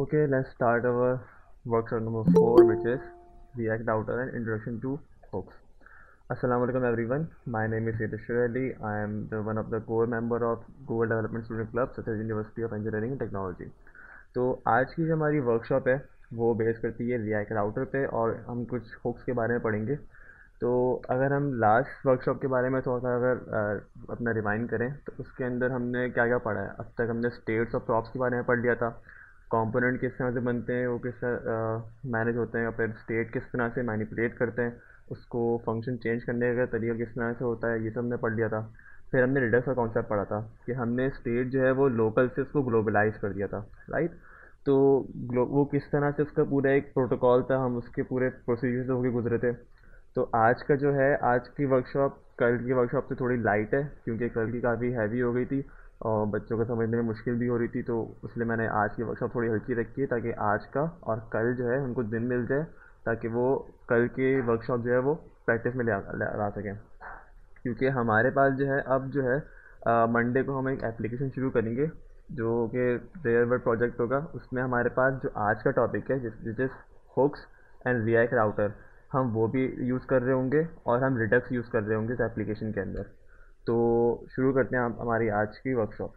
Okay, let's start our workshop number 4, which is React Router and Introduction to Hooks. Assalamu alaikum everyone. My name is Yateshwar Ali. I am the one of the core member of Google Development Student Club, such as University of Engineering and Technology. तो आज की जो हमारी workshop है वो base करती है React router पे और हम कुछ हुक्स के बारे में पढ़ेंगे। तो अगर हम लास्ट वर्कशॉप के बारे में थोड़ा सा अगर अपना रिवाइंड करें तो उसके अंदर हमने क्या क्या पढ़ा है। अब तक हमने स्टेट्स और प्रॉप्स के बारे में पढ़ लिया था, कंपोनेंट किस तरह से बनते हैं, वो किस तरह मैनेज होते हैं, और फिर स्टेट किस तरह से मैनिपुलेट करते हैं, उसको फंक्शन चेंज करने का तरीका किस तरह से होता है, ये सब हमने पढ़ लिया था। फिर हमने रिडक्स का कॉन्सेप्ट पढ़ा था कि हमने स्टेट जो है वो लोकल से उसको ग्लोबलाइज कर दिया था, राइट। तो वो किस तरह से उसका पूरा एक प्रोटोकॉल था, हम उसके पूरे प्रोसीजर से होके गुजरे थे। तो आज का जो है, आज की वर्कशॉप कल की वर्कशॉप से थोड़ी लाइट है, क्योंकि कल की काफ़ी हैवी हो गई थी और बच्चों को समझने में मुश्किल भी हो रही थी। तो इसलिए मैंने आज की वर्कशॉप थोड़ी हल्की रखी है, ताकि आज का और कल जो है उनको दिन मिल जाए, ताकि वो कल की वर्कशॉप जो है वो प्रैक्टिस में ला सकें। क्योंकि हमारे पास जो है अब जो है मंडे को हम एक एप्लीकेशन शुरू करेंगे जो कि रियल वर्ल्ड प्रोजेक्ट होगा। उसमें हमारे पास जो आज का टॉपिक है जिस is hooks and React Router, हम वो भी यूज़ कर रहे होंगे और हम रिडक्स यूज़ कर रहे होंगे इस एप्लीकेशन के अंदर। तो शुरू करते हैं हमारी आज की वर्कशॉप।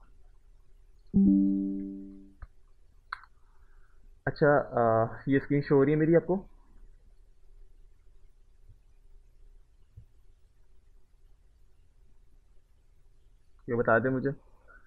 अच्छा, ये स्क्रीन शो हो रही है मेरी आपको? ये बता दें मुझे।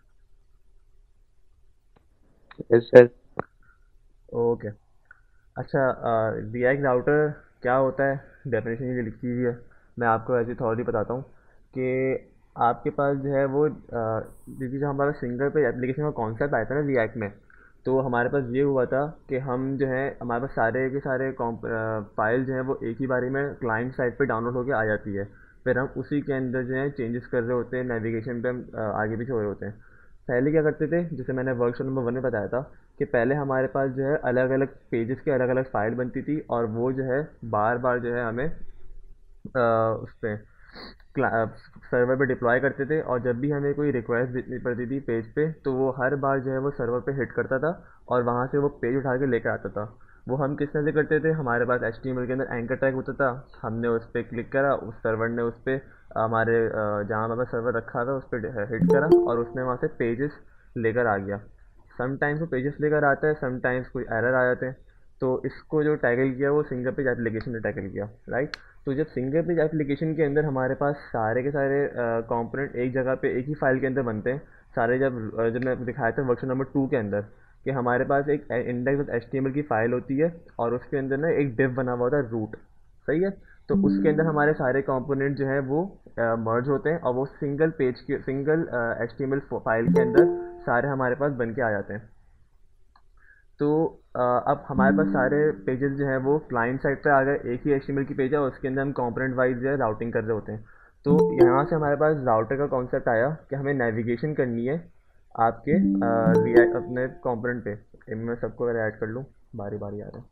Yes sir. ओके। अच्छा, रिएक्ट राउटर क्या होता है, डेफिनेशन ये लिखी हुई है। मैं आपको ऐसे थॉरी बताता हूँ कि आपके पास जो है वो देखिए, जो हमारा सिंगल पे एप्लीकेशन का कॉन्सेप्ट आया था ना रिएक्ट में, तो हमारे पास ये हुआ था कि हम जो है हमारे पास सारे के सारे फाइल जो है वो एक ही बारी में क्लाइंट साइड पे डाउनलोड होके आ जाती है। फिर हम उसी के अंदर जो है चेंजेस कर रहे होते हैं, नेविगेशन पे हम आगे पीछे हो रहे होते हैं। पहले क्या करते थे, जैसे मैंने वर्कशॉप नंबर 1 में बताया था कि पहले हमारे पास जो है अलग अलग पेजेस की अलग अलग फाइल बनती थी, और वो जो है बार बार जो है हमें उस पर सर्वर पे डिप्लॉय करते थे। और जब भी हमें कोई रिक्वेस्ट भेजनी पड़ती थी पेज पे, तो वो हर बार जो है वो सर्वर पे हिट करता था और वहाँ से वो पेज उठा के लेकर आता था। वो हम किस तरह से करते थे, हमारे पास HTML के अंदर एंकर टैग होता था, हमने उस पर क्लिक करा, उस सर्वर ने उस पर हमारे जहाँ हमारा सर्वर रखा था उस पर हिट करा और उसने वहाँ से पेजेस लेकर आ गया। समटाइम्स वो पेजेस लेकर आता है, समटाइम्स कोई एरर आ जाते हैं। तो इसको जो टैकल किया वो सिंगल पेज एप्लीकेशन ने टैकल किया, राइट। तो जब सिंगल पेज एप्लीकेशन के अंदर हमारे पास सारे के सारे कंपोनेंट एक जगह पे एक ही फाइल के अंदर बनते हैं सारे, जब मैं दिखाया था वर्कशॉप नंबर 2 के अंदर कि हमारे पास एक index.html की फाइल होती है और उसके अंदर ना एक डिव बना हुआ होता है रूट, सही है। तो उसके अंदर हमारे सारे कंपोनेंट जो है वो मर्ज होते हैं और वो सिंगल HTML फाइल के अंदर सारे हमारे पास बन के आ जाते हैं। तो अब हमारे पास सारे पेजेस जो हैं वो क्लाइंट साइड पे आ गए, एक ही HTML की पेज है और उसके अंदर हम कंपोनेंट वाइज जो है राउटिंग कर रहे होते हैं। तो यहाँ से हमारे पास राउटर का कॉन्सेप्ट आया कि हमें नेविगेशन करनी है आपके अपने कंपोनेंट पे। मैं सबको अगर ऐड कर लूँ, बारी बारी आ रहा है,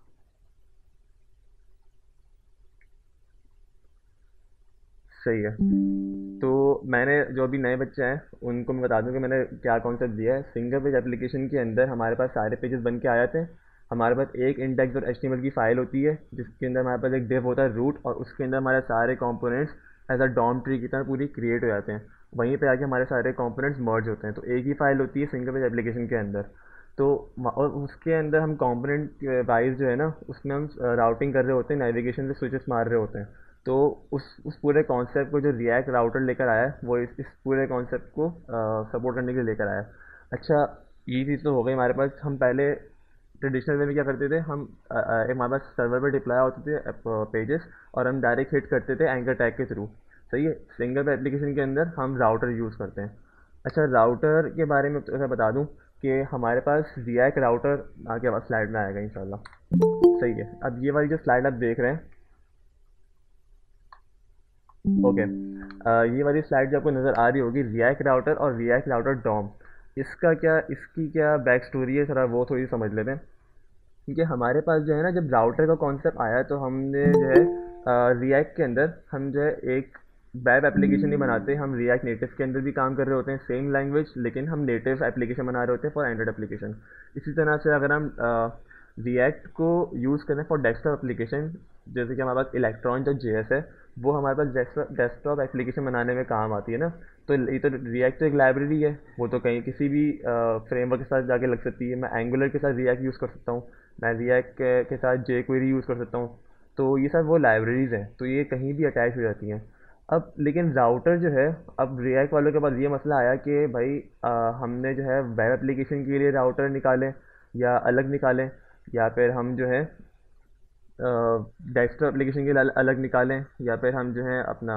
सही है। तो मैंने जो अभी नए बच्चे हैं उनको मैं बता दूं कि मैंने क्या कॉन्सेप्ट दिया है। सिंगल पेज एप्लीकेशन के अंदर हमारे पास सारे पेजेस बन के आ जाते हैं। हमारे पास एक इंडेक्स और HTML की फाइल होती है जिसके अंदर हमारे पास एक डिव होता है रूट, और उसके अंदर हमारे सारे components as a DOM tree की तरह पूरी क्रिएट हो जाते हैं। वहीं पे आके हमारे सारे कंपोनेंट्स मर्ज होते हैं, तो एक ही फाइल होती है सिंगल पेज एप्लीकेशन के अंदर। तो और उसके अंदर हम कंपोनेंट वाइज जो है ना उसमें हम राउटिंग कर रहे होते हैं, नेविगेशन से स्विचेस मार रहे होते हैं। तो उस पूरे कॉन्सेप्ट को जो रिएक्ट राउटर लेकर आया है वो इस पूरे कॉन्सेप्ट को सपोर्ट करने के लिए लेकर आया है। अच्छा, ये चीज़ तो हो गई हमारे पास। हम पहले ट्रेडिशनल वे में क्या करते थे, हम हमारे पास सर्वर पर डिप्लॉय होते थे पेजेस और हम डायरेक्ट हिट करते थे एंकर टैग के थ्रू, सही है। सिंगल एप्लीकेशन के अंदर हम राउटर यूज़ करते हैं। अच्छा, राउटर के बारे में तो ऐसा बता दूं कि हमारे पास रिएक्ट राउटर आगे स्लाइड में आएगा इंशाल्लाह, सही है। अब ये वाली जो स्लाइड आप देख रहे हैं, ओके, ये वाली स्लाइड जो आपको नज़र आ रही होगी रिएक्ट राउटर और रिएक्ट राउटर डॉम, इसकी क्या बैक स्टोरी है, थोड़ा वो थोड़ी समझ लेते हैं। क्योंकि हमारे पास जो है ना, जब राउटर का कॉन्सेप्ट आया तो हमने जो है रिएक्ट के अंदर हम जो है एक वेब एप्लीकेशन नहीं बनाते, हम रिएक्ट नेटिव के अंदर भी काम कर रहे होते हैं, सेम लैंग्वेज, लेकिन हम नेटिव एप्लीकेशन बना रहे होते हैं फॉर एंड्रॉइड एप्लीकेशन। इसी तरह से अगर हम रिएक्ट को यूज़ करें फॉर डेस्कटॉप एप्लीकेशन, जैसे कि हमारे पास इलेक्ट्रॉन जो जेएस है, वो हमारे पास डेस्कटॉप एप्लीकेशन बनाने में काम आती है ना। तो ये तो रिएक्ट तो एक लाइब्रेरी है, वो तो कहीं किसी भी फ्रेमवर्क के साथ जाके लग सकती है। मैं एंगुलर के साथ रिएक्ट यूज़ कर सकता हूँ, मैं रिएक्ट के साथ जे क्वेरी यूज़ कर सकता हूँ। तो ये सब वो लाइब्रेरीज हैं, तो ये कहीं भी अटैच हो जाती हैं। अब लेकिन राउटर जो है, अब रिएक्ट वालों के पास ये मसला आया कि भाई हमने जो है वेब एप्लीकेशन के लिए राउटर निकालें या अलग निकालें, या फिर हम जो है डेस्कटॉप एप्लीकेशन के लिए अलग निकालें, या फिर हम जो है अपना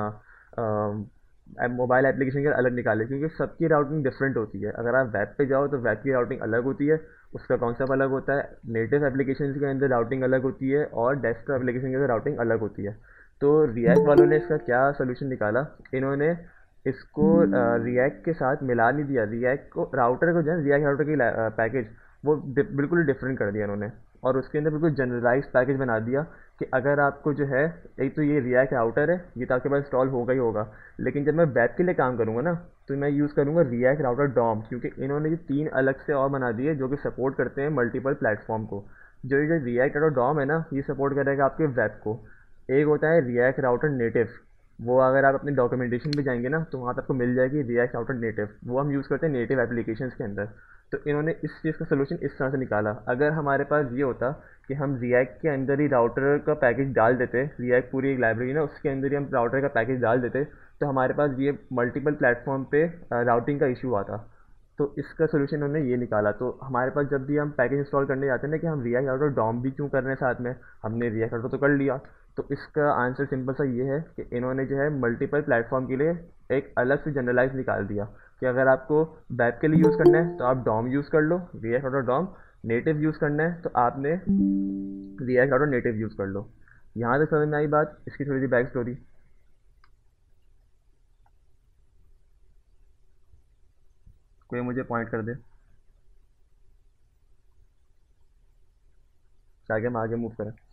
मोबाइल एप्लीकेशन के लिए अलग निकालें, क्योंकि सबकी राउटिंग डिफरेंट होती है। अगर आप वेब पे जाओ तो वेब की राउटिंग अलग होती है, उसका कॉन्सेप्ट अलग होता है। नेटिव एप्लीकेशन के अंदर राउटिंग अलग होती है और डेस्कटॉप एप्लीकेशन के अंदर राउटिंग अलग होती है। तो रिएक्ट वालों ने इसका क्या सोल्यूशन निकाला, इन्होंने इसको रिएक्ट के साथ मिला नहीं दिया। रिएक्ट को राउटर को जो है रिएक्ट राउटर की पैकेज वो बिल्कुल ही डिफरेंट कर दिया इन्होंने, और उसके अंदर बिल्कुल जनरलाइज पैकेज बना दिया कि अगर आपको जो है, एक तो ये रिएक्ट राउटर है, ये तो आपके पास इंस्टॉल होगा ही होगा, लेकिन जब मैं वेब के लिए काम करूँगा ना, तो मैं यूज़ करूँगा रिएक्ट राउटर डॉम, क्योंकि इन्होंने ये तीन अलग से और बना दिए जो कि सपोर्ट करते हैं मल्टीपल प्लेटफॉर्म को। जो ये जो रिएक्ट राउटर डॉम है ना, ये सपोर्ट करेगा आपके वेब को। एक होता है रिएक्ट राउटर नेटिव, वो अगर आप अपने डॉक्यूमेंटेशन पे जाएंगे ना, तो वहाँ पे आपको मिल जाएगी रिएक्ट राउटर नेटिव, वो हम यूज़ करते हैं नेटिव एप्लीकेशंस के अंदर। तो इन्होंने इस चीज़ का सोल्यूशन इस तरह से निकाला। अगर हमारे पास ये होता कि हम रिएक्ट के अंदर ही राउटर का पैकेज डाल देते, रिएक्ट पूरी एक लाइब्रेरी ना, उसके अंदर ही हम राउटर का पैकेज डाल देते, तो हमारे पास ये मल्टीपल प्लेटफॉर्म पे राउटिंग का इशू आता। तो इसका सोल्यूशन उन्होंने ये निकाला। तो हमारे पास जब भी हम पैकेज इंस्टॉल करने जाते हैं ना, कि हम रिएक्ट राउटर डॉम भी क्यों कर रहे हैं साथ में, हमने रिएक्ट राउटर तो कर लिया। तो इसका आंसर सिंपल सा ये है कि इन्होंने जो है मल्टीपल प्लेटफॉर्म के लिए एक अलग से जनरलाइज निकाल दिया कि अगर आपको वेब के लिए यूज़ करना है तो आप डॉम यूज़ कर लो, React Router DOM. Native use करना है तो आपने रिएक्ट राउटर नेटिव यूज़ कर लो। यहाँ तक समझ में आई बात? इसकी थोड़ी सी बैक स्टोरी कोई मुझे पॉइंट कर दे ताकि हम आगे मूव करें।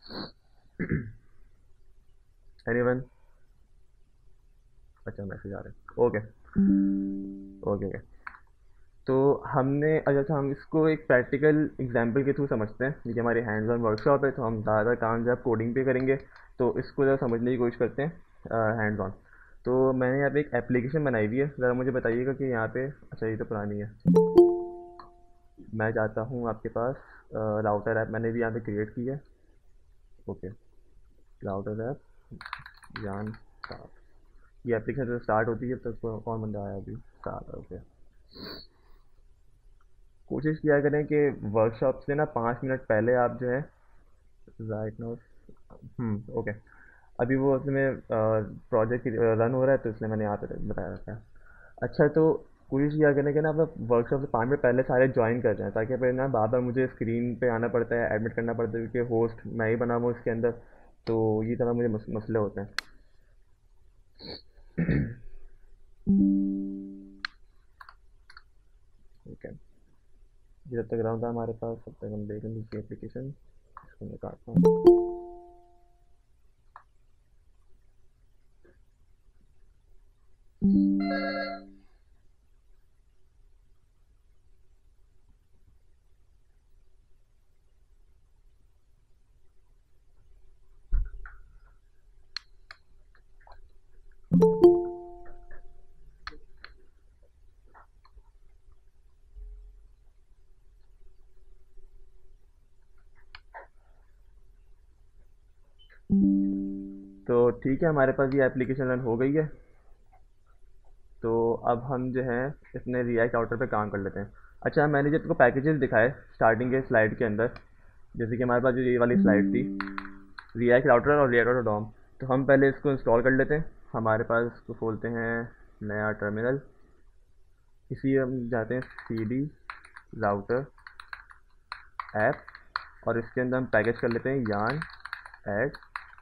एनीवन? अच्छा, मैसेज आ रहे हैं, ओके ओके ओके। तो हमने अच्छा, हम इसको एक प्रैक्टिकल एग्जांपल के थ्रू समझते हैं। देखिए हमारी हैंड्स ऑन वर्कशॉप है, तो हम ज़्यादा काम जब कोडिंग पे करेंगे, तो इसको ज़रा समझने की कोशिश करते हैं हैंड्स ऑन। तो मैंने यहाँ पे एक एप्लीकेशन बनाई हुई है, ज़रा मुझे बताइएगा कि यहाँ पे, अच्छा ये तो पुरानी है। मैं चाहता हूँ आपके पास राउटर ऐप मैंने भी यहाँ पे क्रिएट की है। ओके, राउटर ऐप जान स्टार्ट। ये एप्लीकेशन जो स्टार्ट होती है तो कौन बंदा आया अभी? Start, okay. कोशिश किया करें कि वर्कशॉप से ना 5 मिनट पहले आप जो है, राइट नाउ, ओके, अभी वो उसमें प्रोजेक्ट रन हो रहा है, तो इसलिए मैंने यहाँ पे बताया रखा है। अच्छा, तो कोशिश किया करें कि ना आप वर्कशॉप से 5 मिनट पहले सारे ज्वाइन कर जाएं, ताकि फिर ना बार बार मुझे स्क्रीन पे आना पड़ता है, एडमिट करना पड़ता है, क्योंकि होस्ट मैं ही बना हुआ हूँ इसके अंदर। तो ये तरह मुझे मसले होते हैं। ओके, ये जब तक रहा था हमारे पास, तब तक हम देखें दूसरी एप्लीकेशन। इसको मैं काटता हूँ। तो ठीक है, हमारे पास ये एप्लीकेशन रन हो गई है। तो अब हम जो है इसमें रिएक्ट आउटर पे काम कर लेते हैं। अच्छा, मैंने जब आपको पैकेजेस दिखाए स्टार्टिंग के स्लाइड के अंदर, जैसे कि हमारे पास जो ये वाली स्लाइड थी, रिएक्ट राउटर और रिएक्ट राउटर डॉम, तो हम पहले इसको इंस्टॉल कर लेते हैं। हमारे पास इसको खोलते हैं नया टर्मिनल, इसी हम जाते हैं सी डी राउटर ऐप, और इसके अंदर हम पैकेज कर लेते हैं yarn add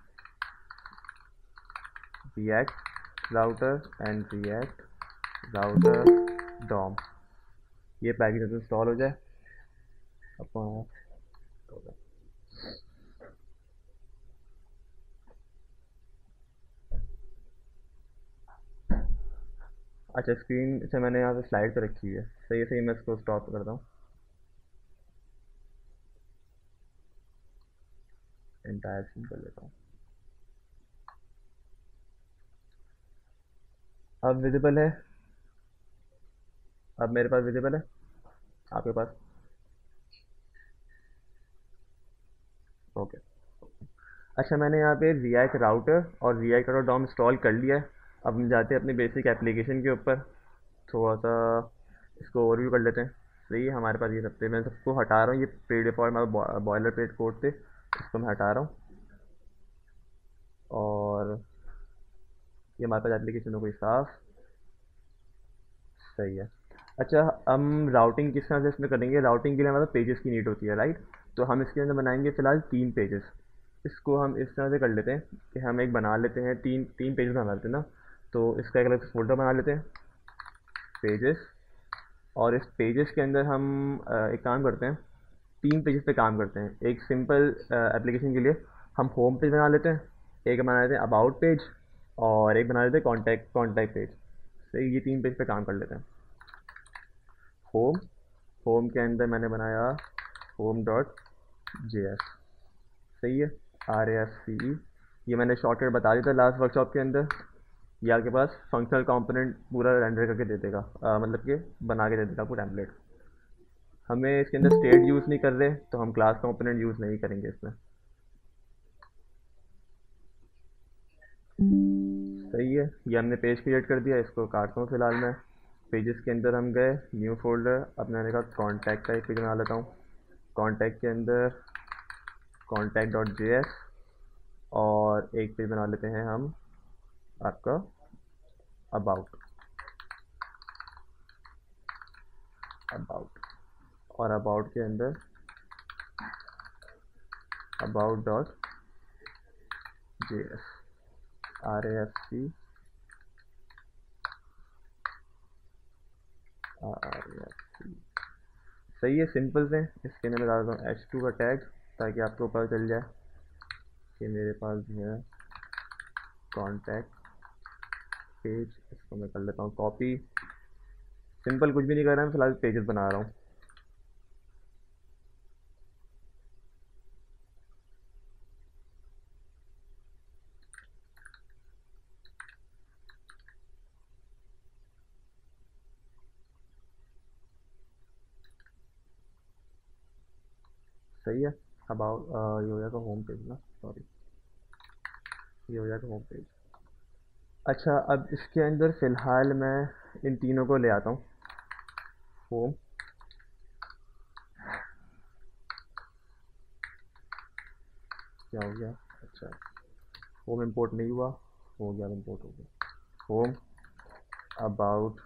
React Router and React Router DOM. ये पैकेज इंस्टॉल हो जाए अपन। अच्छा, स्क्रीन से मैंने यहाँ पे स्लाइड पे रखी हुई है। सही है, सही है, मैं इसको स्टॉप करता हूँ। एंटायर सीन कर लेता हूँ। अब विजिबल है? अब मेरे पास विजिबल है आपके पास? ओके। अच्छा, मैंने यहाँ पे रिएक्ट राउटर और रिएक्ट राउटर डॉम इंस्टॉल कर लिया है। अब हम जाते हैं अपनी बेसिक एप्लीकेशन के ऊपर। थोड़ा सा इसको ओवरव्यू कर लेते हैं। सही है, हमारे पास ये सब थे, मैं सबको हटा रहा हूँ। ये प्री डिफॉल्ट हमारा बॉयलर प्लेट कोड थे, इसको मैं हटा रहा हूँ। और ये हमारे पास एप्लीकेशन हो गई साफ। सही है। अच्छा, हम राउटिंग किस तरह से इसमें करेंगे? राउटिंग के लिए हमारे पास पेजेस की नीड होती है, राइट? तो हम इसके अंदर बनाएंगे फ़िलहाल 3 पेजेस। इसको हम इस तरह से कर लेते हैं कि हम एक बना लेते हैं, तीन तीन पेजेस बना लेते हैं ना। तो इसका एक अलग फोल्डर बना लेते हैं, पेजेस। और इस पेजेस के अंदर हम एक काम करते हैं, 3 पेजेस पे काम करते हैं। एक सिंपल एप्लीकेशन के लिए हम होम पेज बना लेते हैं, एक बना लेते हैं अबाउट पेज, और एक बना लेते हैं कॉन्टैक्ट कॉन्टैक्ट पेज। सही, ये 3 पेज पे काम कर लेते हैं। होम होम के अंदर मैंने बनाया होम डॉट JS। सही है, RAFCE। ये मैंने शॉर्टकट बता दिया था लास्ट वर्कशॉप के अंदर। ये आपके पास फंक्शनल कंपोनेंट पूरा रेंडर करके दे देगा, मतलब कि बना के दे देगा पूरा टेम्पलेट। हमें इसके अंदर स्टेट यूज़ नहीं कर रहे, तो हम क्लास कंपोनेंट यूज़ नहीं करेंगे इसमें। सही है, ये हमने पेज क्रिएट कर दिया। इसको काटता हूँ फिलहाल मैं। पेजेस के अंदर हम गए, न्यू फोल्डर। अब मैंने कहा कॉन्टैक्ट का एक पेज बना लेता हूँ। कॉन्टैक्ट के अंदर कॉन्टैक्ट डॉट JS, और एक पेज बना लेते हैं हम आपका अबाउट अबाउट और अबाउट के अंदर about dot JS, RAFC RAFC। सही है, सिंपल से। इसके अंदर मैं डाल देता हूँ H2 का टैग, ताकि आपको पता चल जाए कि मेरे पास जो है कॉन्टैक्ट पेज। इसको मैं कर लेता हूँ कॉपी। सिंपल, कुछ भी नहीं कर रहा है, फिलहाल पेजेस बना रहा हूँ। सही है। अबाउट ये हो जाएगा होम पेज ना, सॉरी, ये हो जाएगा होम पेज। अच्छा, अब इसके अंदर फ़िलहाल मैं इन तीनों को ले आता हूँ। होम, क्या हो गया? अच्छा, होम इंपोर्ट नहीं हुआ, हो गया, इंपोर्ट हो गया। होम, अबाउट,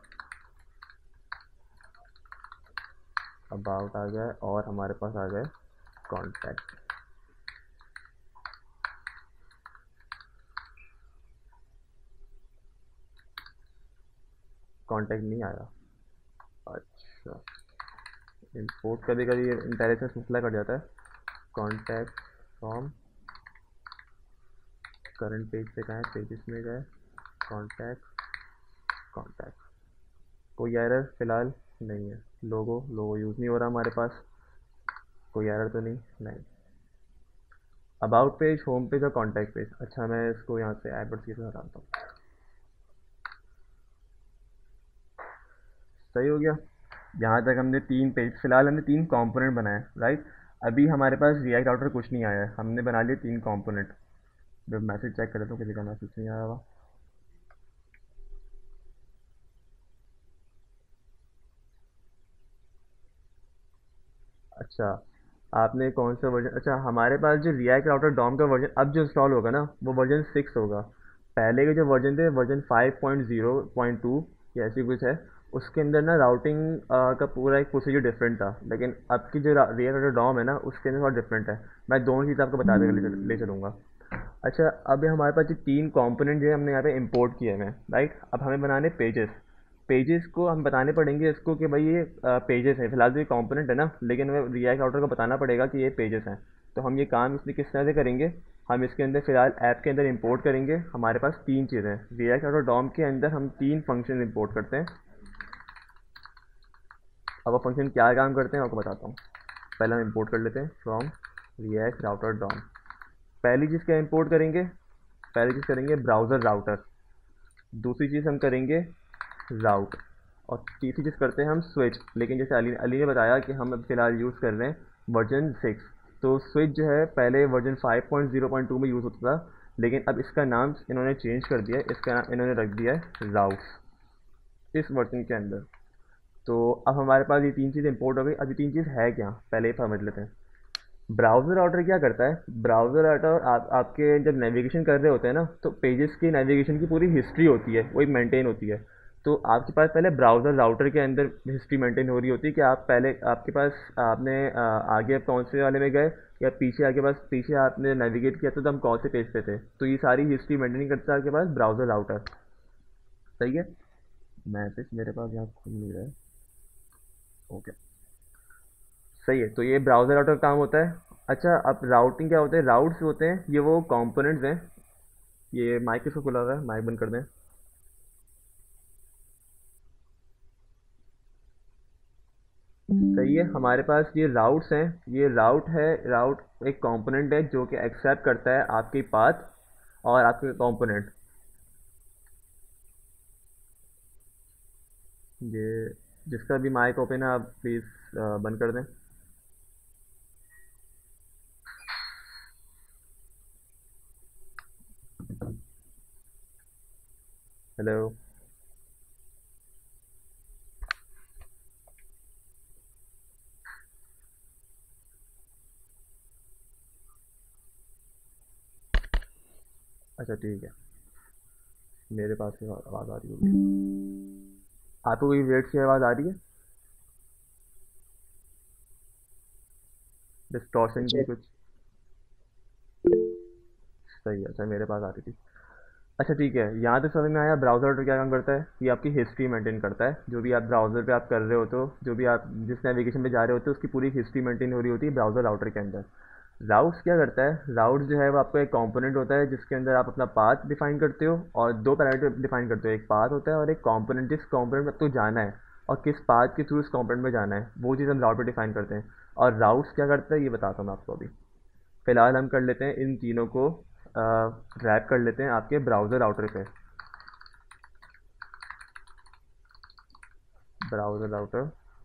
अबाउट आ गया, और हमारे पास आ गए कॉन्टैक्ट। कॉन्टैक्ट नहीं आया। अच्छा, इंपोर्ट कभी कभी इंटेलिजेंस मसला कर जाता है। कॉन्टैक्ट फ्रॉम करंट पेज पे कहाँ है, पेजेस में गए, कॉन्टैक्ट कॉन्टैक्ट। कोई एरर फ़िलहाल नहीं है। लोगो लोगो यूज़ नहीं हो रहा हमारे पास। कोई एरर तो नहीं, नहीं। अबाउट पेज, होम पेज और कॉन्टैक्ट पेज। अच्छा, मैं इसको यहाँ से एडवर्ड से हटाता हूँ। सही हो गया। यहाँ तक हमने 3 पेज, फिलहाल हमने 3 कंपोनेंट बनाए, राइट? अभी हमारे पास रिएक्ट आउटर कुछ नहीं आया है, हमने बना लिए 3 कंपोनेंट। जब मैसेज चेक कर लेता हूँ, किसी का मैसेज नहीं आया हुआ। अच्छा, आपने कौन सा वर्जन? अच्छा, हमारे पास जो रिएक्ट राउटर डॉम का वर्जन अब जो इंस्टॉल होगा ना, वो वर्जन 6 होगा। पहले के जो वर्जन थे, वर्जन 5.0.2 या ऐसी कुछ है। उसके अंदर ना राउटिंग का पूरा एक प्रोसीजर डिफरेंट था, लेकिन अब की जो रिएक्ट राउटर डॉम है ना, उसके अंदर थोड़ा डिफरेंट है। मैं दोनों चीज़ आपको बता देकर ले चलूँगा। अच्छा, अब ये हमारे पास जो 3 कंपोनेंट जो है हमने यहाँ पे इंपोर्ट किए हैं, राइट? अब हमें बनाने पेजेस। पेजेस को हम बताने पड़ेंगे इसको कि भाई ये पेजेस हैं। फिलहाल तो ये कंपोनेंट है ना, लेकिन हमें रिएक्ट राउटर को बताना पड़ेगा कि ये पेजेस हैं। तो हम ये काम इसलिए किस तरह से करेंगे? हम इसके अंदर फ़िलहाल ऐप के अंदर इंपोर्ट करेंगे। हमारे पास तीन चीज़ें हैं, रिएक्ट और डॉम के अंदर हम तीन फंक्शन इंपोर्ट करते हैं। अब वो फंक्शन क्या काम करते हैं आपको बताता हूँ। पहले हम इंपोर्ट कर लेते हैं फ्रॉम रिएक्ट राउटर डॉम। पहली चीज़ क्या इंपोर्ट करेंगे, पहली चीज़ करेंगे ब्राउज़र राउटर। दूसरी चीज़ हम करेंगे राउट। और तीसरी चीज़ करते हैं हम स्विच। लेकिन जैसे अली अली ने बताया कि हम अब फ़िलहाल यूज़ कर रहे हैं वर्जन 6, तो स्विच जो है पहले वर्जन 5.0.2 में यूज़ होता था, लेकिन अब इसका नाम इन्होंने चेंज कर दिया है। इसका नाम इन्होंने रख दिया है राउट्स इस वर्जन के अंदर। तो अब हमारे पास ये तीन चीज़ इंपोर्ट हो गई। अब ये तीन चीज़ है क्या, पहले ही समझ लेते हैं। ब्राउज़र राउटर क्या करता है, ब्राउज़र राउटर आपके जब नेविगेशन कर रहे होते हैं ना, तो पेजेस की नेविगेशन की पूरी हिस्ट्री होती है, वो एक मेंटेन होती है। तो आपके पास पहले ब्राउज़र राउटर के अंदर हिस्ट्री मेंटेन हो रही होती है कि आप पहले आपके पास आपने आगे आप कौन से वाले में गए, या पीछे आगे पास पीछे आपने नेविगेट किया था तो हम कौन से पेज पे थे। तो ये सारी हिस्ट्री मेंटेन करता है आपके पास ब्राउज़र राउटर। सही है। मैसेज मेरे पास यहाँ खुल नहीं रहा है। ओके, सही है। तो ये ब्राउज़र राउटर का काम होता है। अच्छा, अब राउटिंग क्या होता है, राउट्स होते हैं ये वो कंपोनेंट्स हैं। ये माइक किसको खुला हुआ है, माइक बंद कर दें। सही है। हमारे पास ये राउट्स हैं, ये राउट है। राउट एक कंपोनेंट है जो कि एक्सेप्ट करता है आपकी पाथ और आपके कंपोनेंट। ये जिसका भी माइक ओपन है आप प्लीज़ बंद कर दें। हेलो। अच्छा ठीक है, मेरे पास से आवाज़ आ रही होगी। आपको कोई वेट की आवाज़ आ रही है, डिस्टॉर्शन की अच्छा। कुछ? सही है, अच्छा मेरे पास आ रही थी। अच्छा ठीक है, यहाँ तक समझ में आया ब्राउज़र क्या काम करता है। ये आपकी हिस्ट्री मेंटेन करता है, जो भी आप ब्राउज़र पे आप कर रहे होते हो, जो भी आप जिस नेविगेशन पे जा रहे होते हो, उसकी पूरी हिस्ट्री मेंटेन हो रही होती है ब्राउज़र राउटर के अंदर। राउट्स क्या करता है, राउट्स जो है वो आपका एक कंपोनेंट होता है जिसके अंदर आप अपना पाथ डिफाइन करते हो और दो पैरामीटर डिफाइन करते हो। एक पाथ होता है और एक कंपोनेंट, जिस कंपोनेंट में आपको जाना है और किस पाथ के थ्रू इस कंपोनेंट में जाना है, वो चीज़ हम राउट पे डिफाइन करते हैं। और राउट्स क्या करता है ये बताता हूँ मैं आपको अभी। फ़िलहाल हम कर लेते हैं इन तीनों को रैप कर लेते हैं आपके ब्राउज़र राउटर पे। ब्राउज़र राउटर,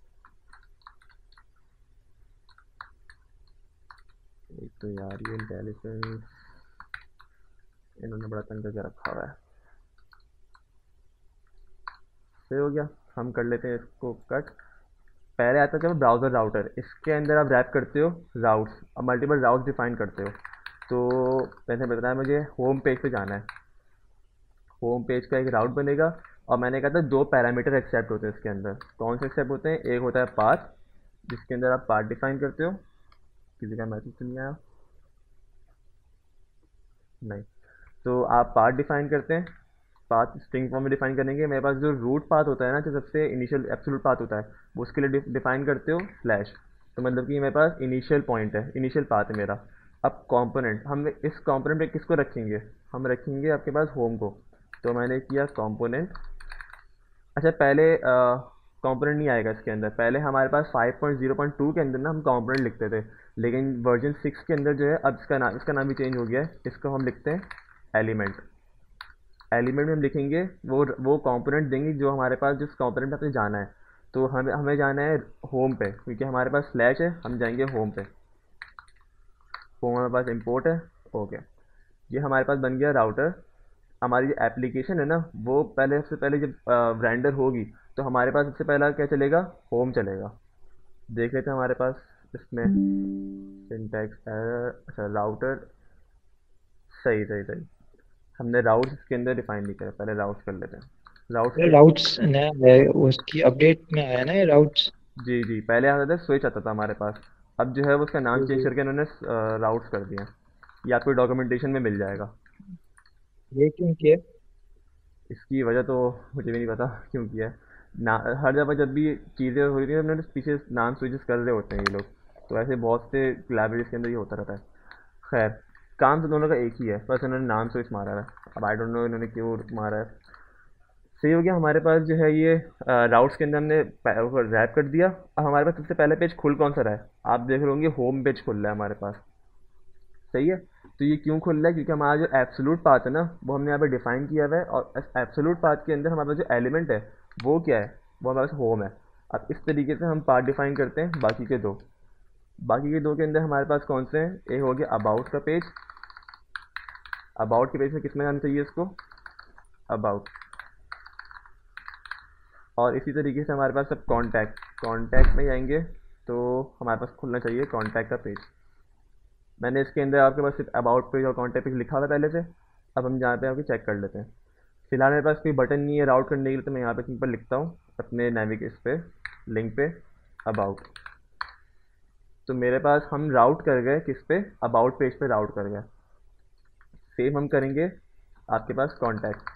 एक तो यार ये इंटेलिजेंस इन्होंने बड़ा तंग करके रखा हुआ है। सही हो गया, हम कर लेते हैं इसको कट। पहले आता है ब्राउज़र राउटर, इसके अंदर आप रैप करते हो राउट्स, अब मल्टीपल राउट्स डिफाइन करते हो। तो मैंने बताया मुझे होम पेज पे जाना है, होम पेज का एक राउट बनेगा। और मैंने कहा था दो पैरामीटर एक्सेप्ट होते हैं इसके अंदर। कौन से एक्सेप्ट होते हैं, एक होता है पाथ, जिसके अंदर आप पाथ डिफाइन करते हो। किसी का मैसेज तो नहीं आया? नहीं। तो आप पाथ डिफाइन करते हैं, पाथ स्ट्रिंग फॉर्म में डिफाइन करेंगे। मेरे पास जो रूट पाथ होता है ना, जो सबसे इनिशियल एब्सोल्यूट पाथ होता है, वो उसके लिए डिफाइन करते हो स्लैश। तो मतलब कि मेरे पास इनिशियल पॉइंट है, इनिशियल पाथ है मेरा। अब कंपोनेंट, हम इस कंपोनेंट पे किसको रखेंगे, हम रखेंगे आपके पास होम को। तो मैंने किया कंपोनेंट। अच्छा पहले कंपोनेंट नहीं आएगा इसके अंदर, पहले हमारे पास 5.0.2 के अंदर ना हम कंपोनेंट लिखते थे। लेकिन वर्जन 6 के अंदर जो है अब इसका नाम भी चेंज हो गया है। इसको हम लिखते हैं एलिमेंट। एलिमेंट में हम लिखेंगे वो कंपोनेंट देंगे जो हमारे पास, जिस कंपोनेंट पे हमें जाना है। तो हमें हमें जाना है होम पे, क्योंकि हमारे पास स्लैश है, हम जाएंगे होम पे। होम हमारे पास इंपोर्ट है। ओके, ये हमारे पास बन गया राउटर। हमारी जो एप्लीकेशन है ना, वो पहले सबसे पहले जब रेंडर होगी, तो हमारे पास सबसे पहला क्या चलेगा, होम चलेगा। देख लेते हैं हमारे पास इसमें सिंटैक्स एरर। अच्छा राउटर, सही सही सही। हमने राउट्स इसके अंदर डिफाइन नहीं करा, पहले राउट्स कर लेते हैं। राउट्स ये के, राउट्स नया है, उसकी अपडेट में आया ना ये राउट्स। जी जी, पहले आता था स्विच आता था हमारे पास। अब जो है वो उसका नाम जी चेंज जी। करके इन्होंने राउट्स कर दिया। ये आपको डॉक्यूमेंटेशन में मिल जाएगा। ये क्यों किया? इसकी वजह तो मुझे भी नहीं पता क्यों किया है। ना हर जगह जब भी चीज़ें हो रही हैं उन्होंने पीछे नाम स्विचेस कर रहे होते हैं ये लोग। तो ऐसे बहुत से लाइब्रेरीज के अंदर ये होता रहता है। खैर, काम तो दोनों का एक ही है, बस उन्होंने नाम स्विच मारा है। अब आई डोंट नो इन्होंने क्यों मारा है। सही हो गया। हमारे पास जो है ये राउट्स के अंदर हमने रैप कर दिया। अब हमारे पास सबसे पहले पेज खुल कौन सा रहा है, आप देख रहे होंगे होम पेज खुल रहा है हमारे पास। सही है। तो ये क्यों खुल रहा है, क्योंकि हमारा जो एब्सोल्यूट पाथ है ना वो हमने यहाँ पे डिफाइन किया हुआ है, और एब्सोल्यूट पाथ के अंदर हमारे पास जो एलिमेंट है वो क्या है, वो हमारे पास होम है। अब इस तरीके से हम पाथ डिफाइन करते हैं बाकी के दो। बाकी के दो के अंदर हमारे पास कौन से हैं, एक हो गया अबाउट का पेज। अबाउट के पेज में किस में आना चाहिए इसको, अबाउट। और इसी तरीके से हमारे पास सब कॉन्टैक्ट, कॉन्टैक्ट में जाएंगे तो हमारे पास खुलना चाहिए कॉन्टैक्ट का पेज। मैंने इसके अंदर आपके पास सिर्फ अबाउट पेज और कॉन्टैक्ट पेज लिखा हुआ है पहले से। अब हम जहाँ पे आके चेक कर लेते हैं। फिलहाल मेरे पास कोई बटन नहीं है राउट करने के लिए, तो मैं यहाँ पे सिंपल लिखता हूँ अपने नेविगेशन पे, लिंक पे, अबाउट। तो मेरे पास हम राउट कर गए किस पे, अबाउट पेज पे राउट कर गए। सेम हम करेंगे आपके पास कॉन्टैक्ट,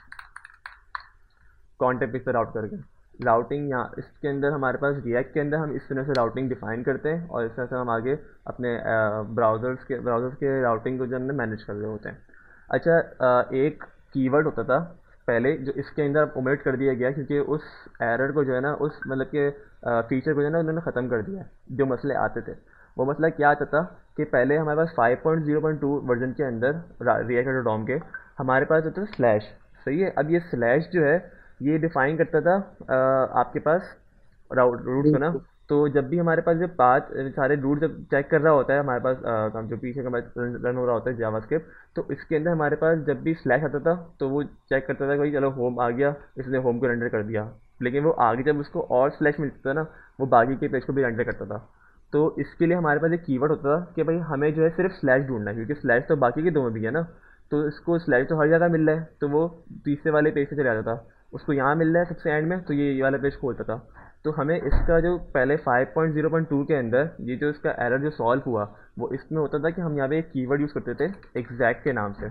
कॉन्टैक्ट पेज पे राउट कर गए। राउटिंग यहाँ इसके अंदर हमारे पास रिएक्ट के अंदर हम इस तरह से राउटिंग डिफाइन करते हैं, और इस तरह से हम आगे अपने ब्राउज़र्स के राउटिंग को जो हमने मैनेज कर रहे होते हैं। अच्छा, एक कीवर्ड होता था पहले जो इसके अंदर ओमिट कर दिया गया, क्योंकि उस एरर को जो है ना, उस मतलब के फीचर को जो है ना उन्होंने ख़त्म कर दिया है। जो मसले आते थे वो मसला क्या आता था कि पहले हमारे पास 5.0.2 वर्जन के अंदर रिएक्ट डॉम के हमारे पास होता था स्लैश। सही है। अब ये स्लैश जो है ये डिफाइन करता था आपके पास रूट्स को ना। बिल्कुल। तो जब भी हमारे पास जो पाथ सारे रूट जब चेक कर रहा होता है हमारे पास जो पीछे का रन हो रहा होता है जावास्क्रिप्ट, तो इसके अंदर हमारे पास जब भी स्लैश आता था तो वो चेक करता था कि भाई चलो होम आ गया, इसने होम को रेंडर कर दिया। लेकिन वो आगे जब उसको और स्लैश मिलता था ना, वो बाकी के पेज को भी रेंडर करता था। तो इसके लिए हमारे पास एक कीवर्ड होता था कि भाई हमें जो है सिर्फ स्लैश ढूंढना है, क्योंकि स्लैश तो बाकी के दो में भी है ना। तो इसको स्लैश तो हर जगह मिल रहा है, तो वो तीसरे वाले पेज से चला जाता था। उसको यहाँ मिल रहा है सबसे एंड में, तो ये वाला पेज खोलता था। तो हमें इसका जो पहले 5.0.2 के अंदर ये जो इसका एरर जो सॉल्व हुआ, वो इसमें होता था कि हम यहाँ पे एक कीवर्ड यूज़ करते थे एग्जैक्ट के नाम से।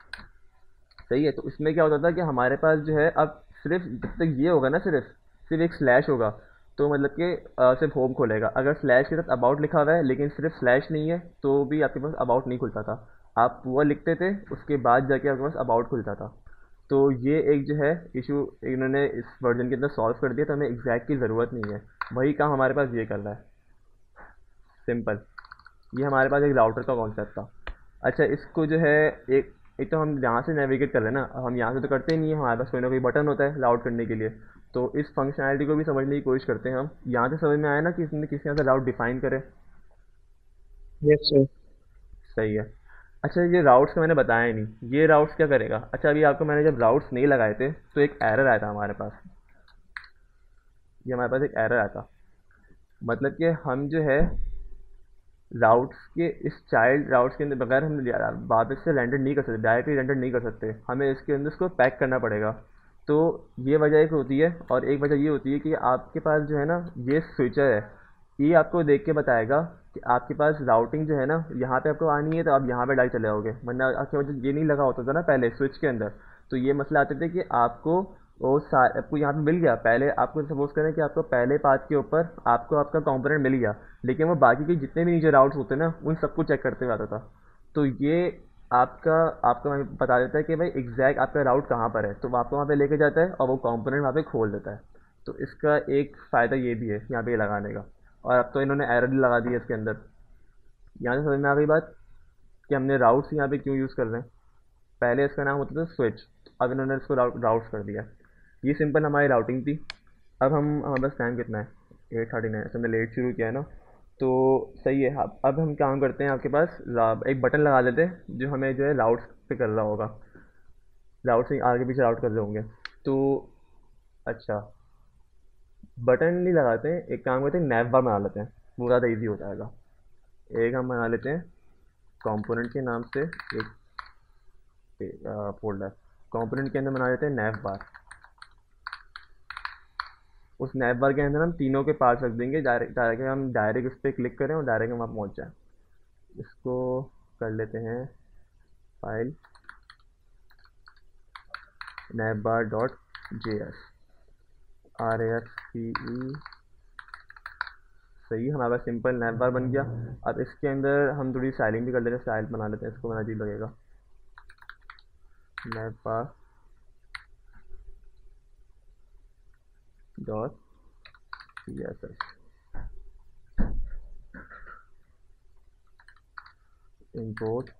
सही है। तो इसमें क्या होता था कि हमारे पास जो है अब सिर्फ जब तक ये होगा ना, सिर्फ सिर्फ एक स्लैश होगा, तो मतलब कि सिर्फ होम खोलेगा। अगर स्लैश के साथ अबाउट लिखा हुआ है लेकिन सिर्फ स्लैश नहीं है, तो भी आपके पास अबाउट नहीं खुलता था। आप वो लिखते थे उसके बाद जाके आपके पास अबाउट खुलता था। तो ये एक जो है इशू इन्होंने इस वर्जन के अंदर सॉल्व कर दिया, तो हमें एग्जैक्ट की ज़रूरत नहीं है। वही काम हमारे पास ये कर रहा है, सिंपल। ये हमारे पास एक राउटर का कॉन्सेप्ट था। अच्छा, इसको जो है एक एक तो हम यहाँ से नेविगेट कर रहे हैं ना, अब हम यहाँ से तो करते ही नहीं है, हमारे पास कोई ना कोई बटन होता है राउट करने के लिए। तो इस फंक्शनैलिटी को भी समझने की कोशिश करते हैं हम। यहाँ से समझ में आया ना कि इसने किस यहाँ से राउट डिफाइन करे। Yes sir. सही है। अच्छा, ये राउट्स का मैंने बताया ही नहीं, ये राउट्स क्या करेगा। अच्छा, अभी आपको मैंने जब राउट्स नहीं लगाए थे तो एक एरर आया था हमारे पास। ये हमारे पास एक एरर आया था, मतलब कि हम जो है राउट्स के इस चाइल्ड राउट्स के अंदर बगैर हम वापस से रेंडर नहीं कर सकते, डायरेक्टली रेंडर नहीं कर सकते, हमें इसके अंदर इसको पैक करना पड़ेगा। तो ये वजह एक होती है, और एक वजह ये होती है कि आपके पास जो है ना ये स्विचर है, ये आपको देख के बताएगा कि आपके पास राउटिंग जो है ना यहाँ पे आपको आनी है, तो आप यहाँ पे डाल चले आओगे, वरना आपके वजह ये नहीं लगा होता था ना पहले स्विच के अंदर। तो ये मसला आते थे कि आपको आपको यहाँ पे मिल गया, पहले आपको सपोज करें कि आपको पहले पाथ के ऊपर आपको आपका कंपोनेंट मिल गया, लेकिन वो बाकी के जितने भी नीचे राउट्स होते हैं ना उन सबको चेक करते हुए आता था। तो ये आपका आपका मैं बता देता है कि भाई एग्जैक्ट आपका राउट कहाँ पर है, तो वो आपको वहाँ पे लेके जाता है और वो कंपोनेंट वहाँ पे खोल देता है। तो इसका एक फ़ायदा ये भी है यहाँ पे लगाने का। और अब तो इन्होंने एरर भी लगा दी है इसके अंदर। यहाँ से समझ में आ गई बात कि हमने राउट्स यहाँ पे क्यों यूज़ कर रहे हैं। पहले इसका नाम होता था स्विच, अब इन्होंने इसको राउट्स कर दिया। ये सिंपल हमारी राउटिंग थी। अब हम हमारे पास टाइम कितना है, 8:39, ऐसे हमने लेट शुरू किया है ना। तो सही है। अब हम काम करते हैं, आपके पास एक बटन लगा देते हैं जो हमें जो है राउट्स पे कर रहा होगा, राउट से आगे पीछे राउट कर रहे होंगे। तो अच्छा, बटन नहीं लगाते हैं, एक काम करते हैं नैव बार बना लेते हैं, वो ज़्यादा ईजी हो जाएगा। एक हम बना लेते हैं कंपोनेंट के नाम से एक फोल्डर, कंपोनेंट के अंदर बना लेते हैं नैव बार। उस नैप बार के अंदर हम तीनों के पार्ट्स रख देंगे, डायरेक्ट डायरेक्ट हम डायरेक्ट इस पर क्लिक करें और डायरेक्ट हम वहाँ पहुँच जाएँ। इसको कर लेते हैं file navbar .js, RAFCE सही है, हमारे पास सिंपल नैव बार बन गया। अब इसके अंदर हम थोड़ी स्टाइलिंग भी कर लेते हैं, स्टाइल बना लेते हैं, इसको बड़ा अजीब लगेगा। Navbar dot C S S import